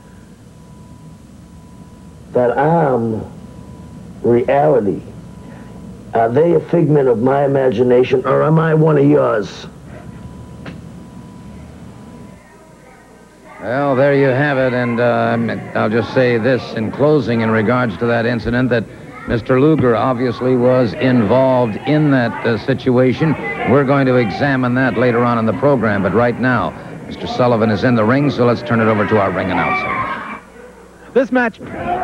that I'm reality. Are they a figment of my imagination, or am I one of yours? Well, there you have it, and I'll just say this in closing in regards to that incident, that Mr. Luger obviously was involved in that situation. We're going to examine that later on in the program, but right now, Mr. Sullivan is in the ring, so let's turn it over to our ring announcer. This match...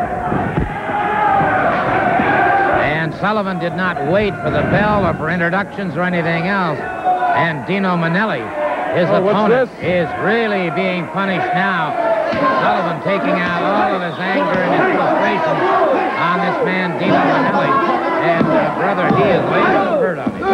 And Sullivan did not wait for the bell or for introductions or anything else. And Dino Manelli, his opponent, is really being punished now. Sullivan taking out all of his anger and his frustration on this man, Dino Manelli. And, brother, he is laying the bird on him.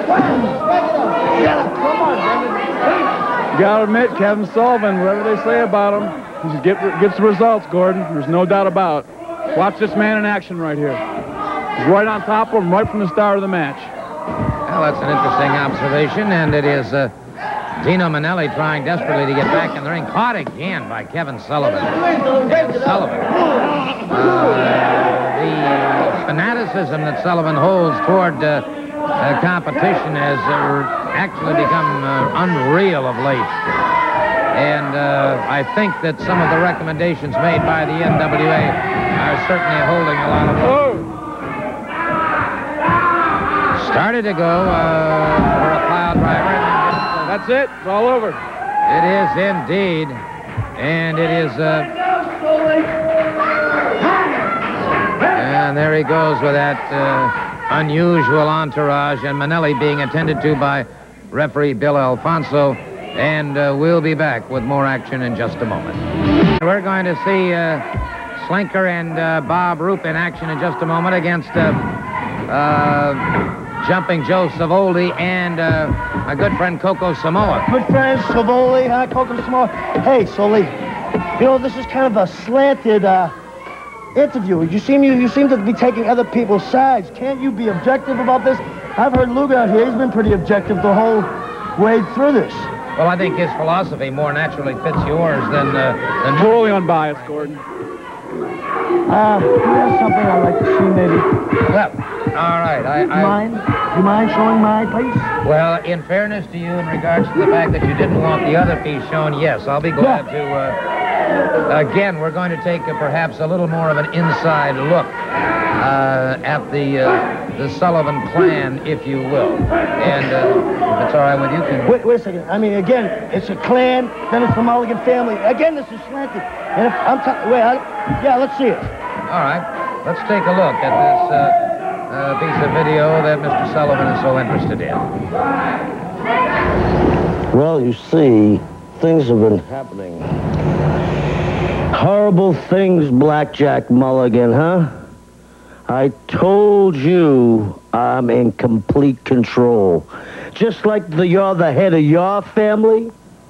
You got to admit, Kevin Sullivan, whatever they say about him, he gets the results, Gordon. There's no doubt about it. Watch this man in action right here. He's right on top of him right from the start of the match. Well, that's an interesting observation, and it is Dino Manelli trying desperately to get back in the ring. Caught again by Kevin Sullivan. And Sullivan. The fanaticism that Sullivan holds toward competition has actually become unreal of late. And I think that some of the recommendations made by the NWA are certainly holding a lot of weight. Started to go for a pile driver. That's it. It's all over. It is indeed. And it is... and there he goes with that unusual entourage. And Manelli being attended to by referee Bill Alfonso. And we'll be back with more action in just a moment. We're going to see Slinker and Bob Roop in action in just a moment against Jumping Joe Savoldi, and my good friend Coco Samoa. Good friends, Savoli, Coco Samoa. Hey, Sully, you know, this is kind of a slanted interview. You seem to be taking other people's sides. Can't you be objective about this? I've heard Luger out here. He's been pretty objective the whole way through this. Well, I think his philosophy more naturally fits yours than totally unbiased, Gordon. There's something I'd like to see, maybe. Well, all right. You mind showing my place? Well, in fairness to you, in regards to the fact that you didn't want the other piece shown, yes, I'll be glad to. Again, we're going to take perhaps a little more of an inside look at the Sullivan clan, if you will. And if it's all right with you, can... Wait a second. I mean, again, it's a clan, then it's the Mulligan family. Again, this is slanted. And if I'm yeah, let's see it. All right. Let's take a look at this piece of video that Mr. Sullivan is so interested in. Well, you see, things have been happening. Horrible things, Blackjack Mulligan, huh? I told you I'm in complete control. Just like you're the head of your family,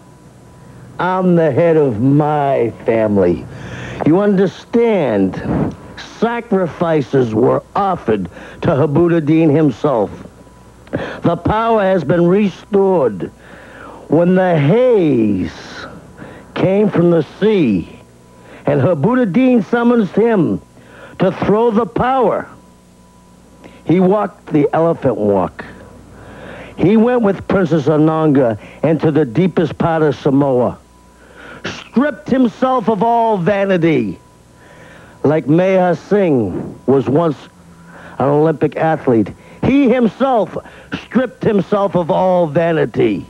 I'm the head of my family. You understand? Sacrifices were offered to Habuddin himself. The power has been restored. When the haze came from the sea, and Habuddin summons him to throw the power, he walked the elephant walk. He went with Princess Ananga into the deepest part of Samoa, stripped himself of all vanity, like Mayha Singh was once an Olympic athlete. He himself stripped himself of all vanity.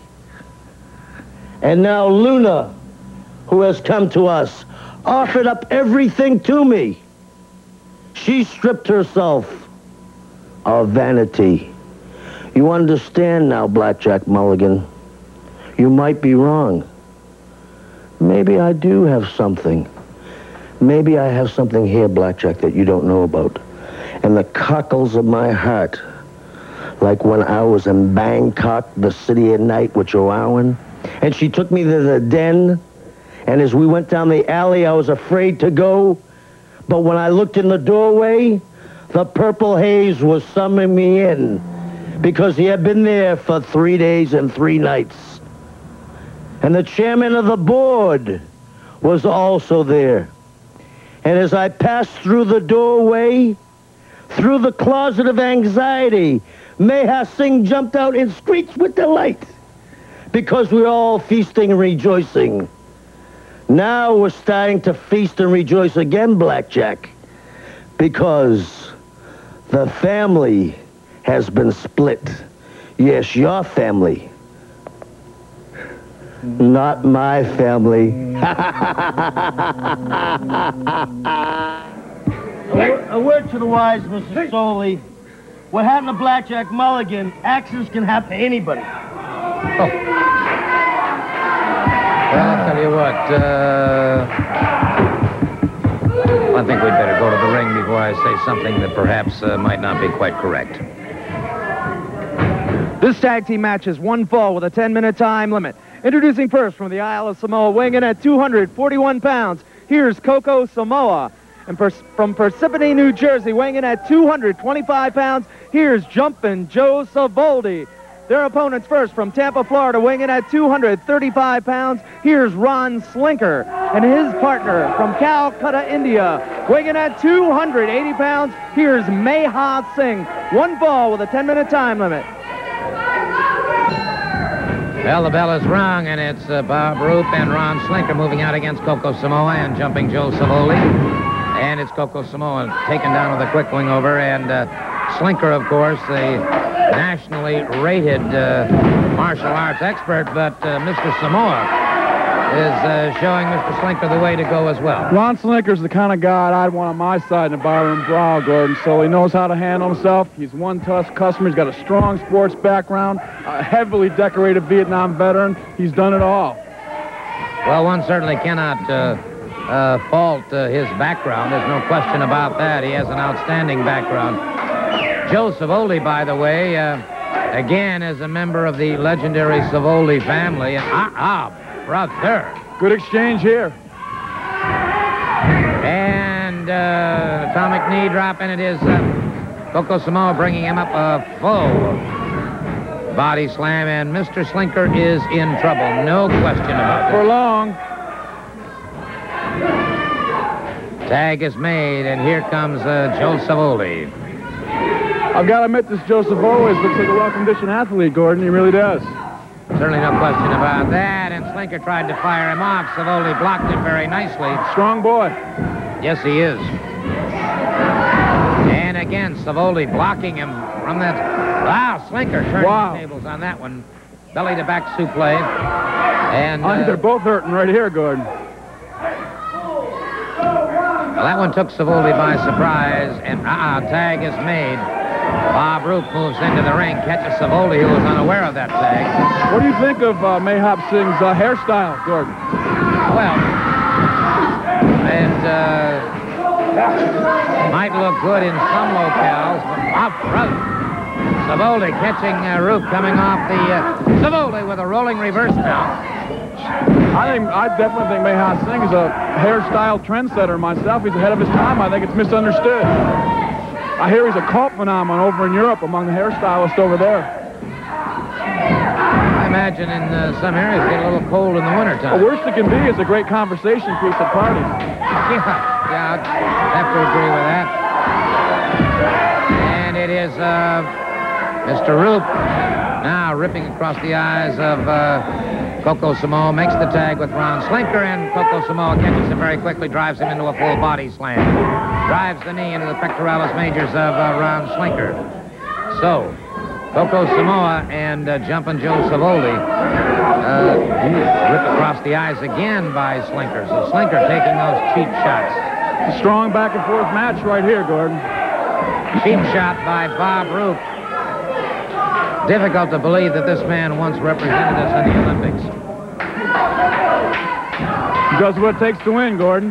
And now Luna, who has come to us, offered up everything to me. She stripped herself of vanity. You understand now, Blackjack Mulligan. You might be wrong. Maybe I do have something. Maybe I have something here, Blackjack, that you don't know about. And the cockles of my heart, like when I was in Bangkok, the city at night with Joanne, and she took me to the den, and as we went down the alley, I was afraid to go. But when I looked in the doorway, the purple haze was summoning me in because he had been there for 3 days and 3 nights. And the chairman of the board was also there. And as I passed through the doorway, through the closet of anxiety, Mayha Singh jumped out and screeched with delight because we're all feasting and rejoicing. Now we're starting to feast and rejoice again, Blackjack, because the family has been split. Yes, your family. Not my family. A word to the wise, Mr. Soley. What happened to Blackjack Mulligan, accidents can happen to anybody. Oh. Well, I'll tell you what, I think we'd better go to the ring before I say something that perhaps might not be quite correct. This tag team match is 1 fall with a 10-minute time limit. Introducing first from the Isle of Samoa, weighing in at 241 pounds, here's Coco Samoa. And from Parsippany, New Jersey, weighing in at 225 pounds, here's Jumpin' Joe Savoldi. Their opponents first from Tampa, Florida, weighing in at 235 pounds, here's Ron Slinker. And his partner from Calcutta, India, weighing in at 280 pounds, here's Mayha Singh. 1 fall with a 10-minute time limit. Well, the bell is rung, and it's Bob Roop and Ron Slinker moving out against Coco Samoa and Jumping Joe Savoldi. And it's Coco Samoa taken down with a quick wing over, and Slinker, of course, the nationally rated martial arts expert, but Mr. Samoa is showing Mr. Slinker the way to go as well. Ron Slinker's the kind of guy I'd want on my side in a barroom brawl, Gordon, so he knows how to handle himself. He's one tough customer. He's got a strong sports background, a heavily decorated Vietnam veteran. He's done it all. Well, one certainly cannot fault his background. There's no question about that. He has an outstanding background. Joe Savoli, by the way, again, is a member of the legendary Savoli family. Brother. Good exchange here. And atomic knee drop, and it is Coco Samoa bringing him up a full body slam, and Mr. Slinker is in trouble. No question about it. For long. Tag is made, and here comes Joe Savoli. I've got to admit, this Joe Savoli looks like a well-conditioned athlete, Gordon. He really does. Certainly no question about that, and Slinker tried to fire him off. Savoli blocked him very nicely. Strong boy. Yes, he is. And again, Savoli blocking him from that. Wow, Slinker turning the tables on that one. Belly to back suplex. And they're both hurting right here, Gordon. Well, that one took Savoli by surprise, and tag is made. Bob Roop moves into the ring, catches Savoli, who was unaware of that tag. What do you think of Mayha Singh's hairstyle, Gordon? Well, it might look good in some locales, but brother. Savoli catching Roop coming off the... Savoli with a rolling reverse now. I definitely think Mayha Singh is a hairstyle trendsetter myself. He's ahead of his time. I think it's misunderstood. I hear he's a cult phenomenon over in Europe among the hairstylists over there. I imagine in some areas it get a little cold in the wintertime. The worst it can be is a great conversation piece at parties. Yeah, I'd have to agree with that. And it is Mr. Roop now ripping across the eyes of Coco Samoa, makes the tag with Ron Slinker, and Coco Samoa catches him very quickly, drives him into a full body slam. Drives the knee into the pectoralis majors of Ron Slinker. So, Coco Samoa and Jumpin' Joe Savoli ripped across the eyes again by Slinker. So Slinker taking those cheap shots. A strong back and forth match right here, Gordon. Cheap shot by Bob Roop. Difficult to believe that this man once represented us in the Olympics. He does what it takes to win, Gordon.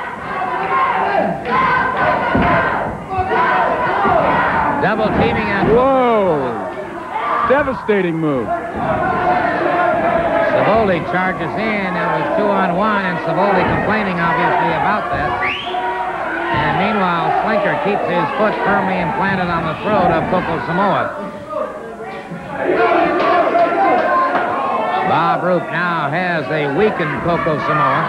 Double teaming and... Whoa! Devastating move. Savoli charges in. It was 2-on-1, and Savoli complaining, obviously, about that. And meanwhile, Slinker keeps his foot firmly implanted on the throat of Coco Samoa. Bob Roop now has a weakened Coco Samoa.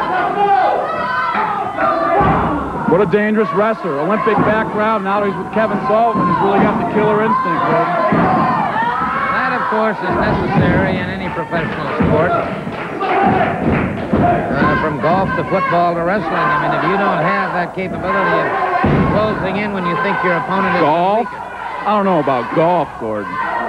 What a dangerous wrestler. Olympic background. Now he's with Kevin Sullivan. He's really got the killer instinct, Gordon. That, of course, is necessary in any professional sport. From golf to football to wrestling. I mean, if you don't have that capability of closing in when you think your opponent is golf? weakened. I don't know about golf, Gordon.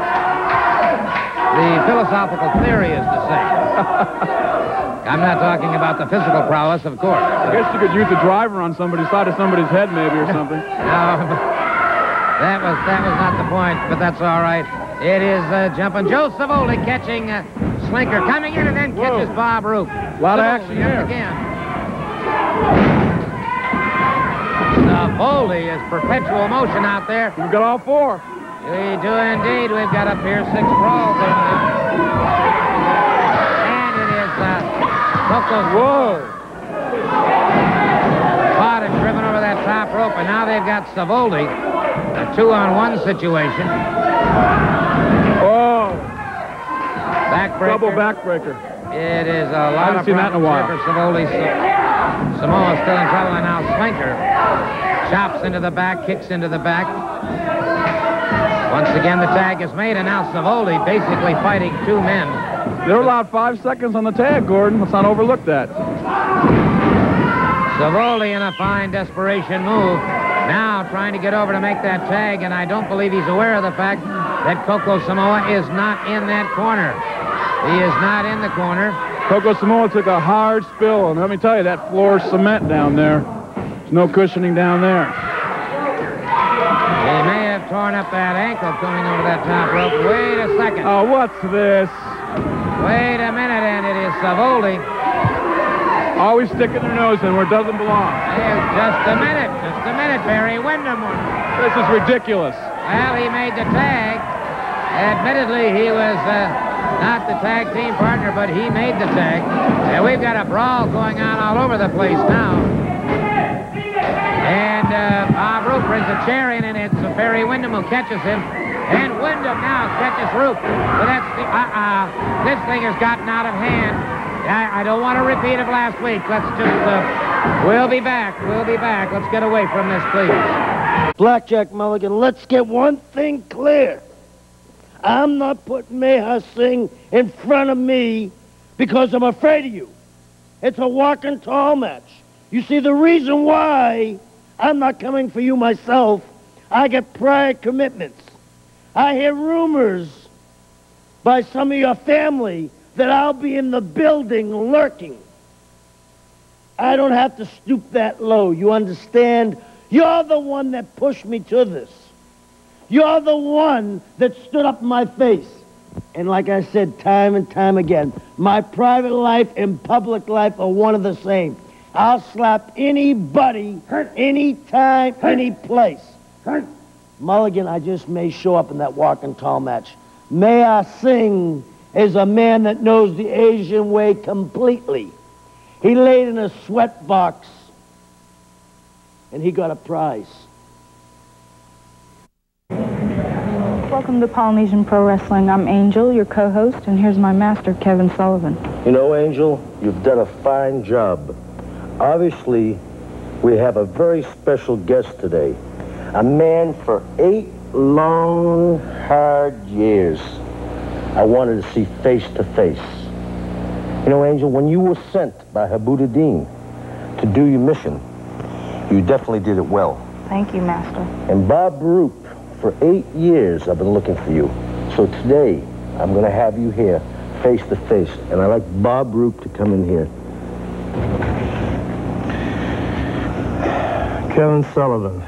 The philosophical theory is the same. I'm not talking about the physical prowess, of course. I guess you could use a driver on somebody's side of somebody's head, maybe, or something. No, that was not the point, but that's all right. It is Jumpin' Joe Savoli catching Slinker, coming in and then catches Bob Roop. A lot of action here. Again. Savoli is perpetual motion out there. We've got all four. We do indeed. We've got up here 6 brawls. And it is Coco. Whoa! Caught and driven over that top rope, and now they've got Savoli. A 2-on-1 situation. Oh! Backbreaker. Double backbreaker. It is a lot of seen that in a while. for Savoli. Samoa still in trouble, and now Slinker chops into the back, kicks into the back. Once again, the tag is made, and now Savoli basically fighting 2 men. They're allowed 5 seconds on the tag, Gordon. Let's not overlook that. Savoli in a fine desperation move. Now trying to get over to make that tag, and I don't believe he's aware of the fact that Coco Samoa is not in that corner. He is not in the corner. Coco Samoa took a hard spill, and let me tell you, that floor is cement down there. There's no cushioning down there. He may have torn up that ankle coming over that top rope. Wait a second. Oh, what's this? Wait a minute, and it is Savoli. Always sticking their nose in where it doesn't belong. Just a minute, Barry. Windham. This is ridiculous. Well, he made the tag. Admittedly, he was not the tag team partner, but he made the tag. And we've got a brawl going on all over the place now. And Bob Roop brings a chair in, and it's Barry Windham who catches him. And Windham now catches Roop. But that's this thing has gotten out of hand. I don't want a repeat of last week. Let's just, we'll be back. We'll be back. Let's get away from this, please. Blackjack, Mulligan, let's get one thing clear. I'm not putting Mayha Singh in front of me because I'm afraid of you. It's a walking tall match. You see, the reason why I'm not coming for you myself, I get prior commitments. I hear rumors by some of your family that I'll be in the building lurking. I don't have to stoop that low, you understand? You're the one that pushed me to this. You're the one that stood up in my face. And like I said time and time again, my private life and public life are one of the same. I'll slap anybody, anytime, any place. Mulligan, I just may show up in that walking tall match. Mayha Singh is a man that knows the Asian way completely. He laid in a sweat box, and he got a prize. Welcome to Polynesian Pro Wrestling. I'm Angel, your co-host, and here's my master, Kevin Sullivan. You know, Angel, you've done a fine job. Obviously, we have a very special guest today. A man for 8 long, hard years I wanted to see face to face. You know, Angel, when you were sent by Habuddin to do your mission, you definitely did it well. Thank you, Master. And Bob Roop, for 8 years I've been looking for you. So today, I'm going to have you here, face to face. And I'd like Bob Roop to come in here. Kevin Sullivan.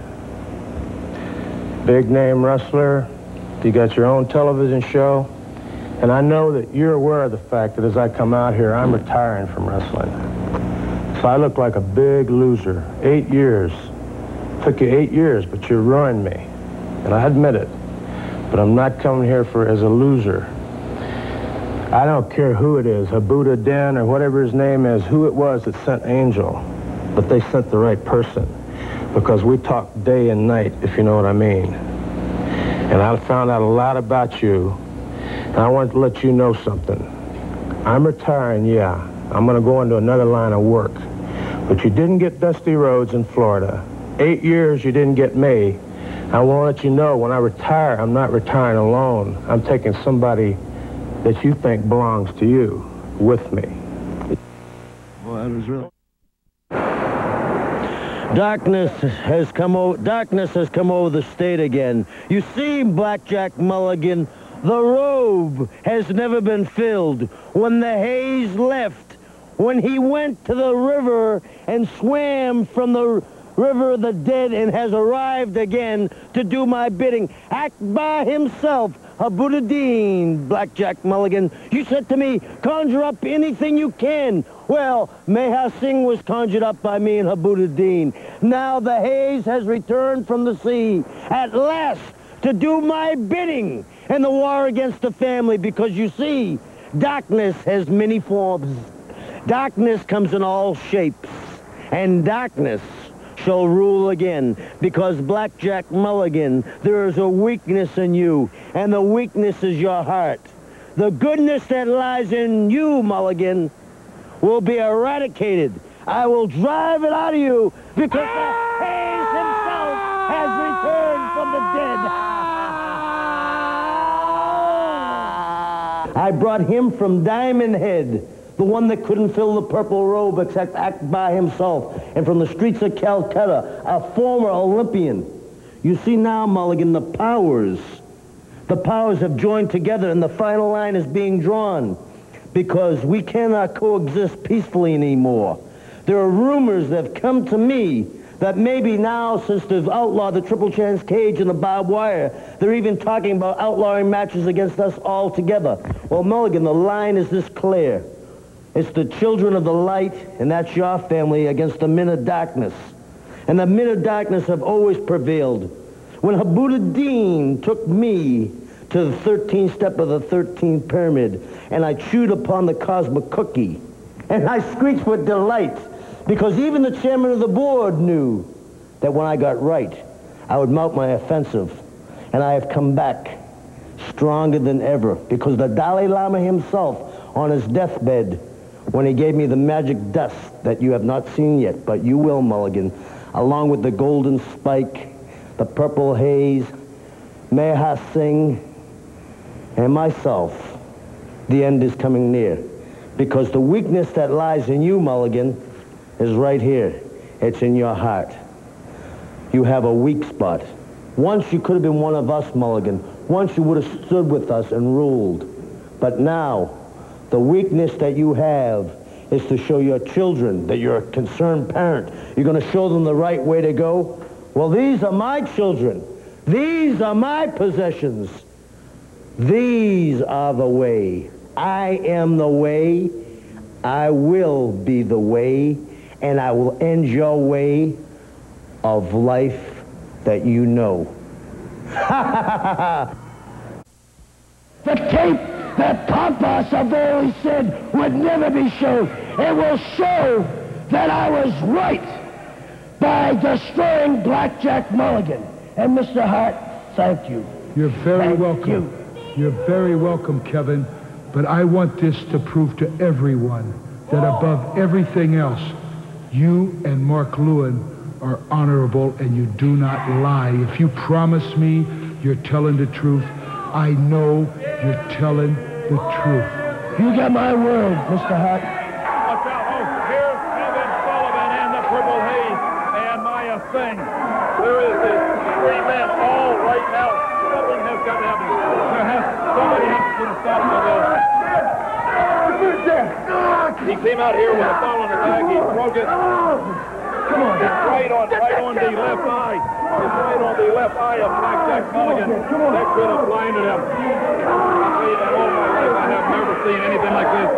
Big name wrestler. You got your own television show. And I know that you're aware of the fact that as I come out here, I'm retiring from wrestling. So I look like a big loser. 8 years. Took you 8 years, but you ruined me. And I admit it. But I'm not coming here as a loser. I don't care who it is, Habuddin or whatever his name is, who it was that sent Angel. But they sent the right person. Because we talk day and night, if you know what I mean. And I found out a lot about you. And I want to let you know something. I'm retiring, yeah. I'm going to go into another line of work. But you didn't get Dusty Rhodes in Florida. 8 years you didn't get me. I want to let you know, when I retire, I'm not retiring alone. I'm taking somebody that you think belongs to you with me. Well, that was really... Darkness has come over the state again. You see, Blackjack Mulligan, the robe has never been filled. When the Haze left, when he went to the river and swam from the river of the dead and has arrived again to do my bidding, act by himself, Habuddin, Blackjack Mulligan. You said to me, conjure up anything you can. Well, Mayha Singh was conjured up by me and Habuddin. Now the Haze has returned from the sea, at last, to do my bidding in the war against the family, because you see, darkness has many forms. Darkness comes in all shapes, and darkness shall rule again, because Blackjack Mulligan, there is a weakness in you, and the weakness is your heart. The goodness that lies in you, Mulligan, will be eradicated. I will drive it out of you, because the Haze himself has returned from the dead. I brought him from Diamond Head, the one that couldn't fill the purple robe except act by himself, and from the streets of Calcutta, a former Olympian. You see now, Mulligan, the powers have joined together, and the final line is being drawn, because we cannot coexist peacefully anymore. There are rumors that have come to me that maybe now, since they've outlawed the triple chance cage and the barbed wire, they're even talking about outlawing matches against us all together. Well, Mulligan, the line is this clear. It's the children of the light, and that's your family, against the men of darkness. And the men of darkness have always prevailed. when Habuddin took me to the 13th step of the 13th pyramid, and I chewed upon the cosmic cookie, and I screeched with delight, because even the chairman of the board knew that when I got right, I would mount my offensive, and I have come back stronger than ever, because the Dalai Lama himself, on his deathbed, when he gave me the magic dust that you have not seen yet, but you will, Mulligan, along with the golden spike, the purple haze, Mayha Singh, and myself, the end is coming near. Because the weakness that lies in you, Mulligan, is right here. It's in your heart. You have a weak spot. Once you could have been one of us, Mulligan. Once you would have stood with us and ruled. But now, the weakness that you have is to show your children that you're a concerned parent. You're going to show them the right way to go. Well, these are my children. These are my possessions. These are the way. I am the way. I will be the way. And I will end your way of life that you know. The tape that Pampas have always said would never be shown. It will show that I was right by destroying Blackjack Mulligan. And Mr. Hart, thank you. You're very welcome. You're very welcome, Kevin. But I want this to prove to everyone that above everything else, you and Mark Lewin are honorable and you do not lie. If you promise me you're telling the truth, I know you're telling the truth. You got my word, Mr. Hart. Here's Kevin Sullivan and the Purple Haze and Mayha Singh. There is this three men all right now. Something has got to happen. Somebody has to put a stop to this. He came out here with a fall on his back. He broke it. Come on. It's right on the left eye. It's right on the left eye of Blackjack Mulligan. That could have blinded him. I tell you that all my life I have never seen anything like this.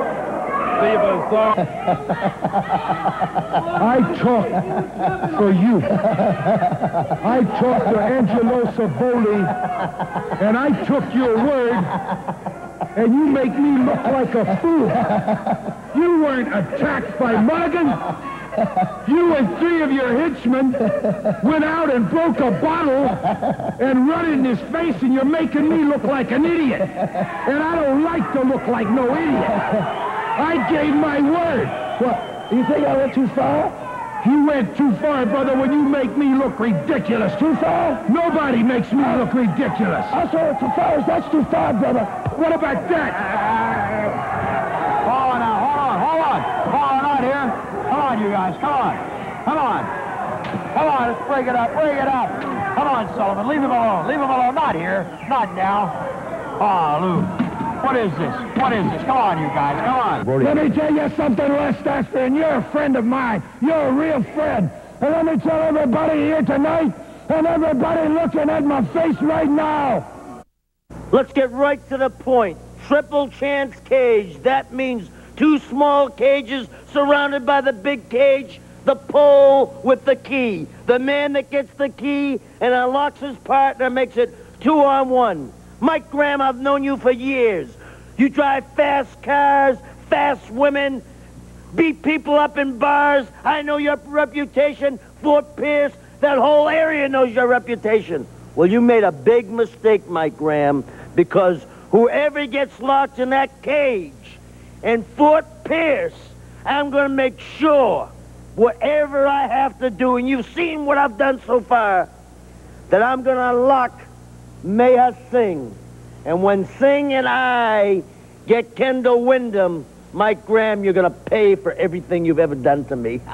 I talk for you. I talked to Angelo Savoli, and I took your word, and you make me look like a fool. You weren't attacked by Mulligan. You and three of your henchmen went out and broke a bottle and run in his face, and you're making me look like an idiot. And I don't like to look like no idiot. I gave my word. What? You think I went too far? You went too far, brother, when you make me look ridiculous. Too far? Nobody makes me look ridiculous. I saw it too far. That's too far, brother. What about that? Hold on now. Hold on. Not here. Come on, you guys. Come on. Let's break it up. Come on, Sullivan. Leave him alone. Not here. Not now. Oh, Lou. What is this? Come on, you guys. Come on. Let me tell you something, Les Dasper, and you're a friend of mine. You're a real friend. And let me tell everybody here tonight, and everybody looking at my face right now. Let's get right to the point. Triple chance cage. That means two small cages surrounded by the big cage. The pole with the key. The man that gets the key and unlocks his partner makes it 2-on-1. Mike Graham, I've known you for years. You drive fast cars, fast women, beat people up in bars. I know your reputation. Fort Pierce, that whole area knows your reputation. Well, you made a big mistake, Mike Graham, because whoever gets locked in that cage in Fort Pierce, I'm going to make sure, whatever I have to do, and you've seen what I've done so far, that I'm going to unlock Mayha Singh. And when Singh and I get Kendall Windham, Mike Graham, you're going to pay for everything you've ever done to me.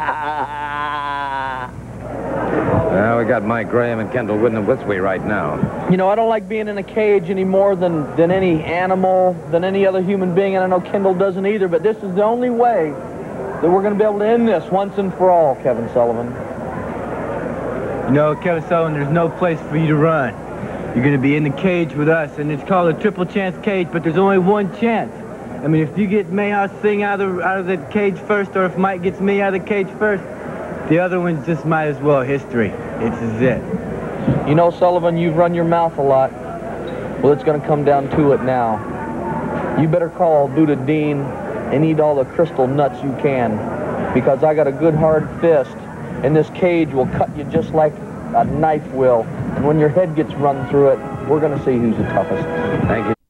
Well, we got Mike Graham and Kendall Windham with me right now. You know, I don't like being in a cage any more than any animal, than any other human being, and I know Kendall doesn't either, but this is the only way that we're going to be able to end this once and for all, Kevin Sullivan. You know, Kevin Sullivan, there's no place for you to run. You're going to be in the cage with us, and it's called a triple chance cage, but there's only one chance. I mean, if you get Mayha Singh out of the cage first, or if Mike gets me out of the cage first, the other one's just might as well history. This is it. You know, Sullivan, you've run your mouth a lot. Well, it's going to come down to it now. You better call Buddha Dean and eat all the crystal nuts you can, because I got a good hard fist, and this cage will cut you just like a knife will. And when your head gets run through it, we're going to see who's the toughest. Thank you.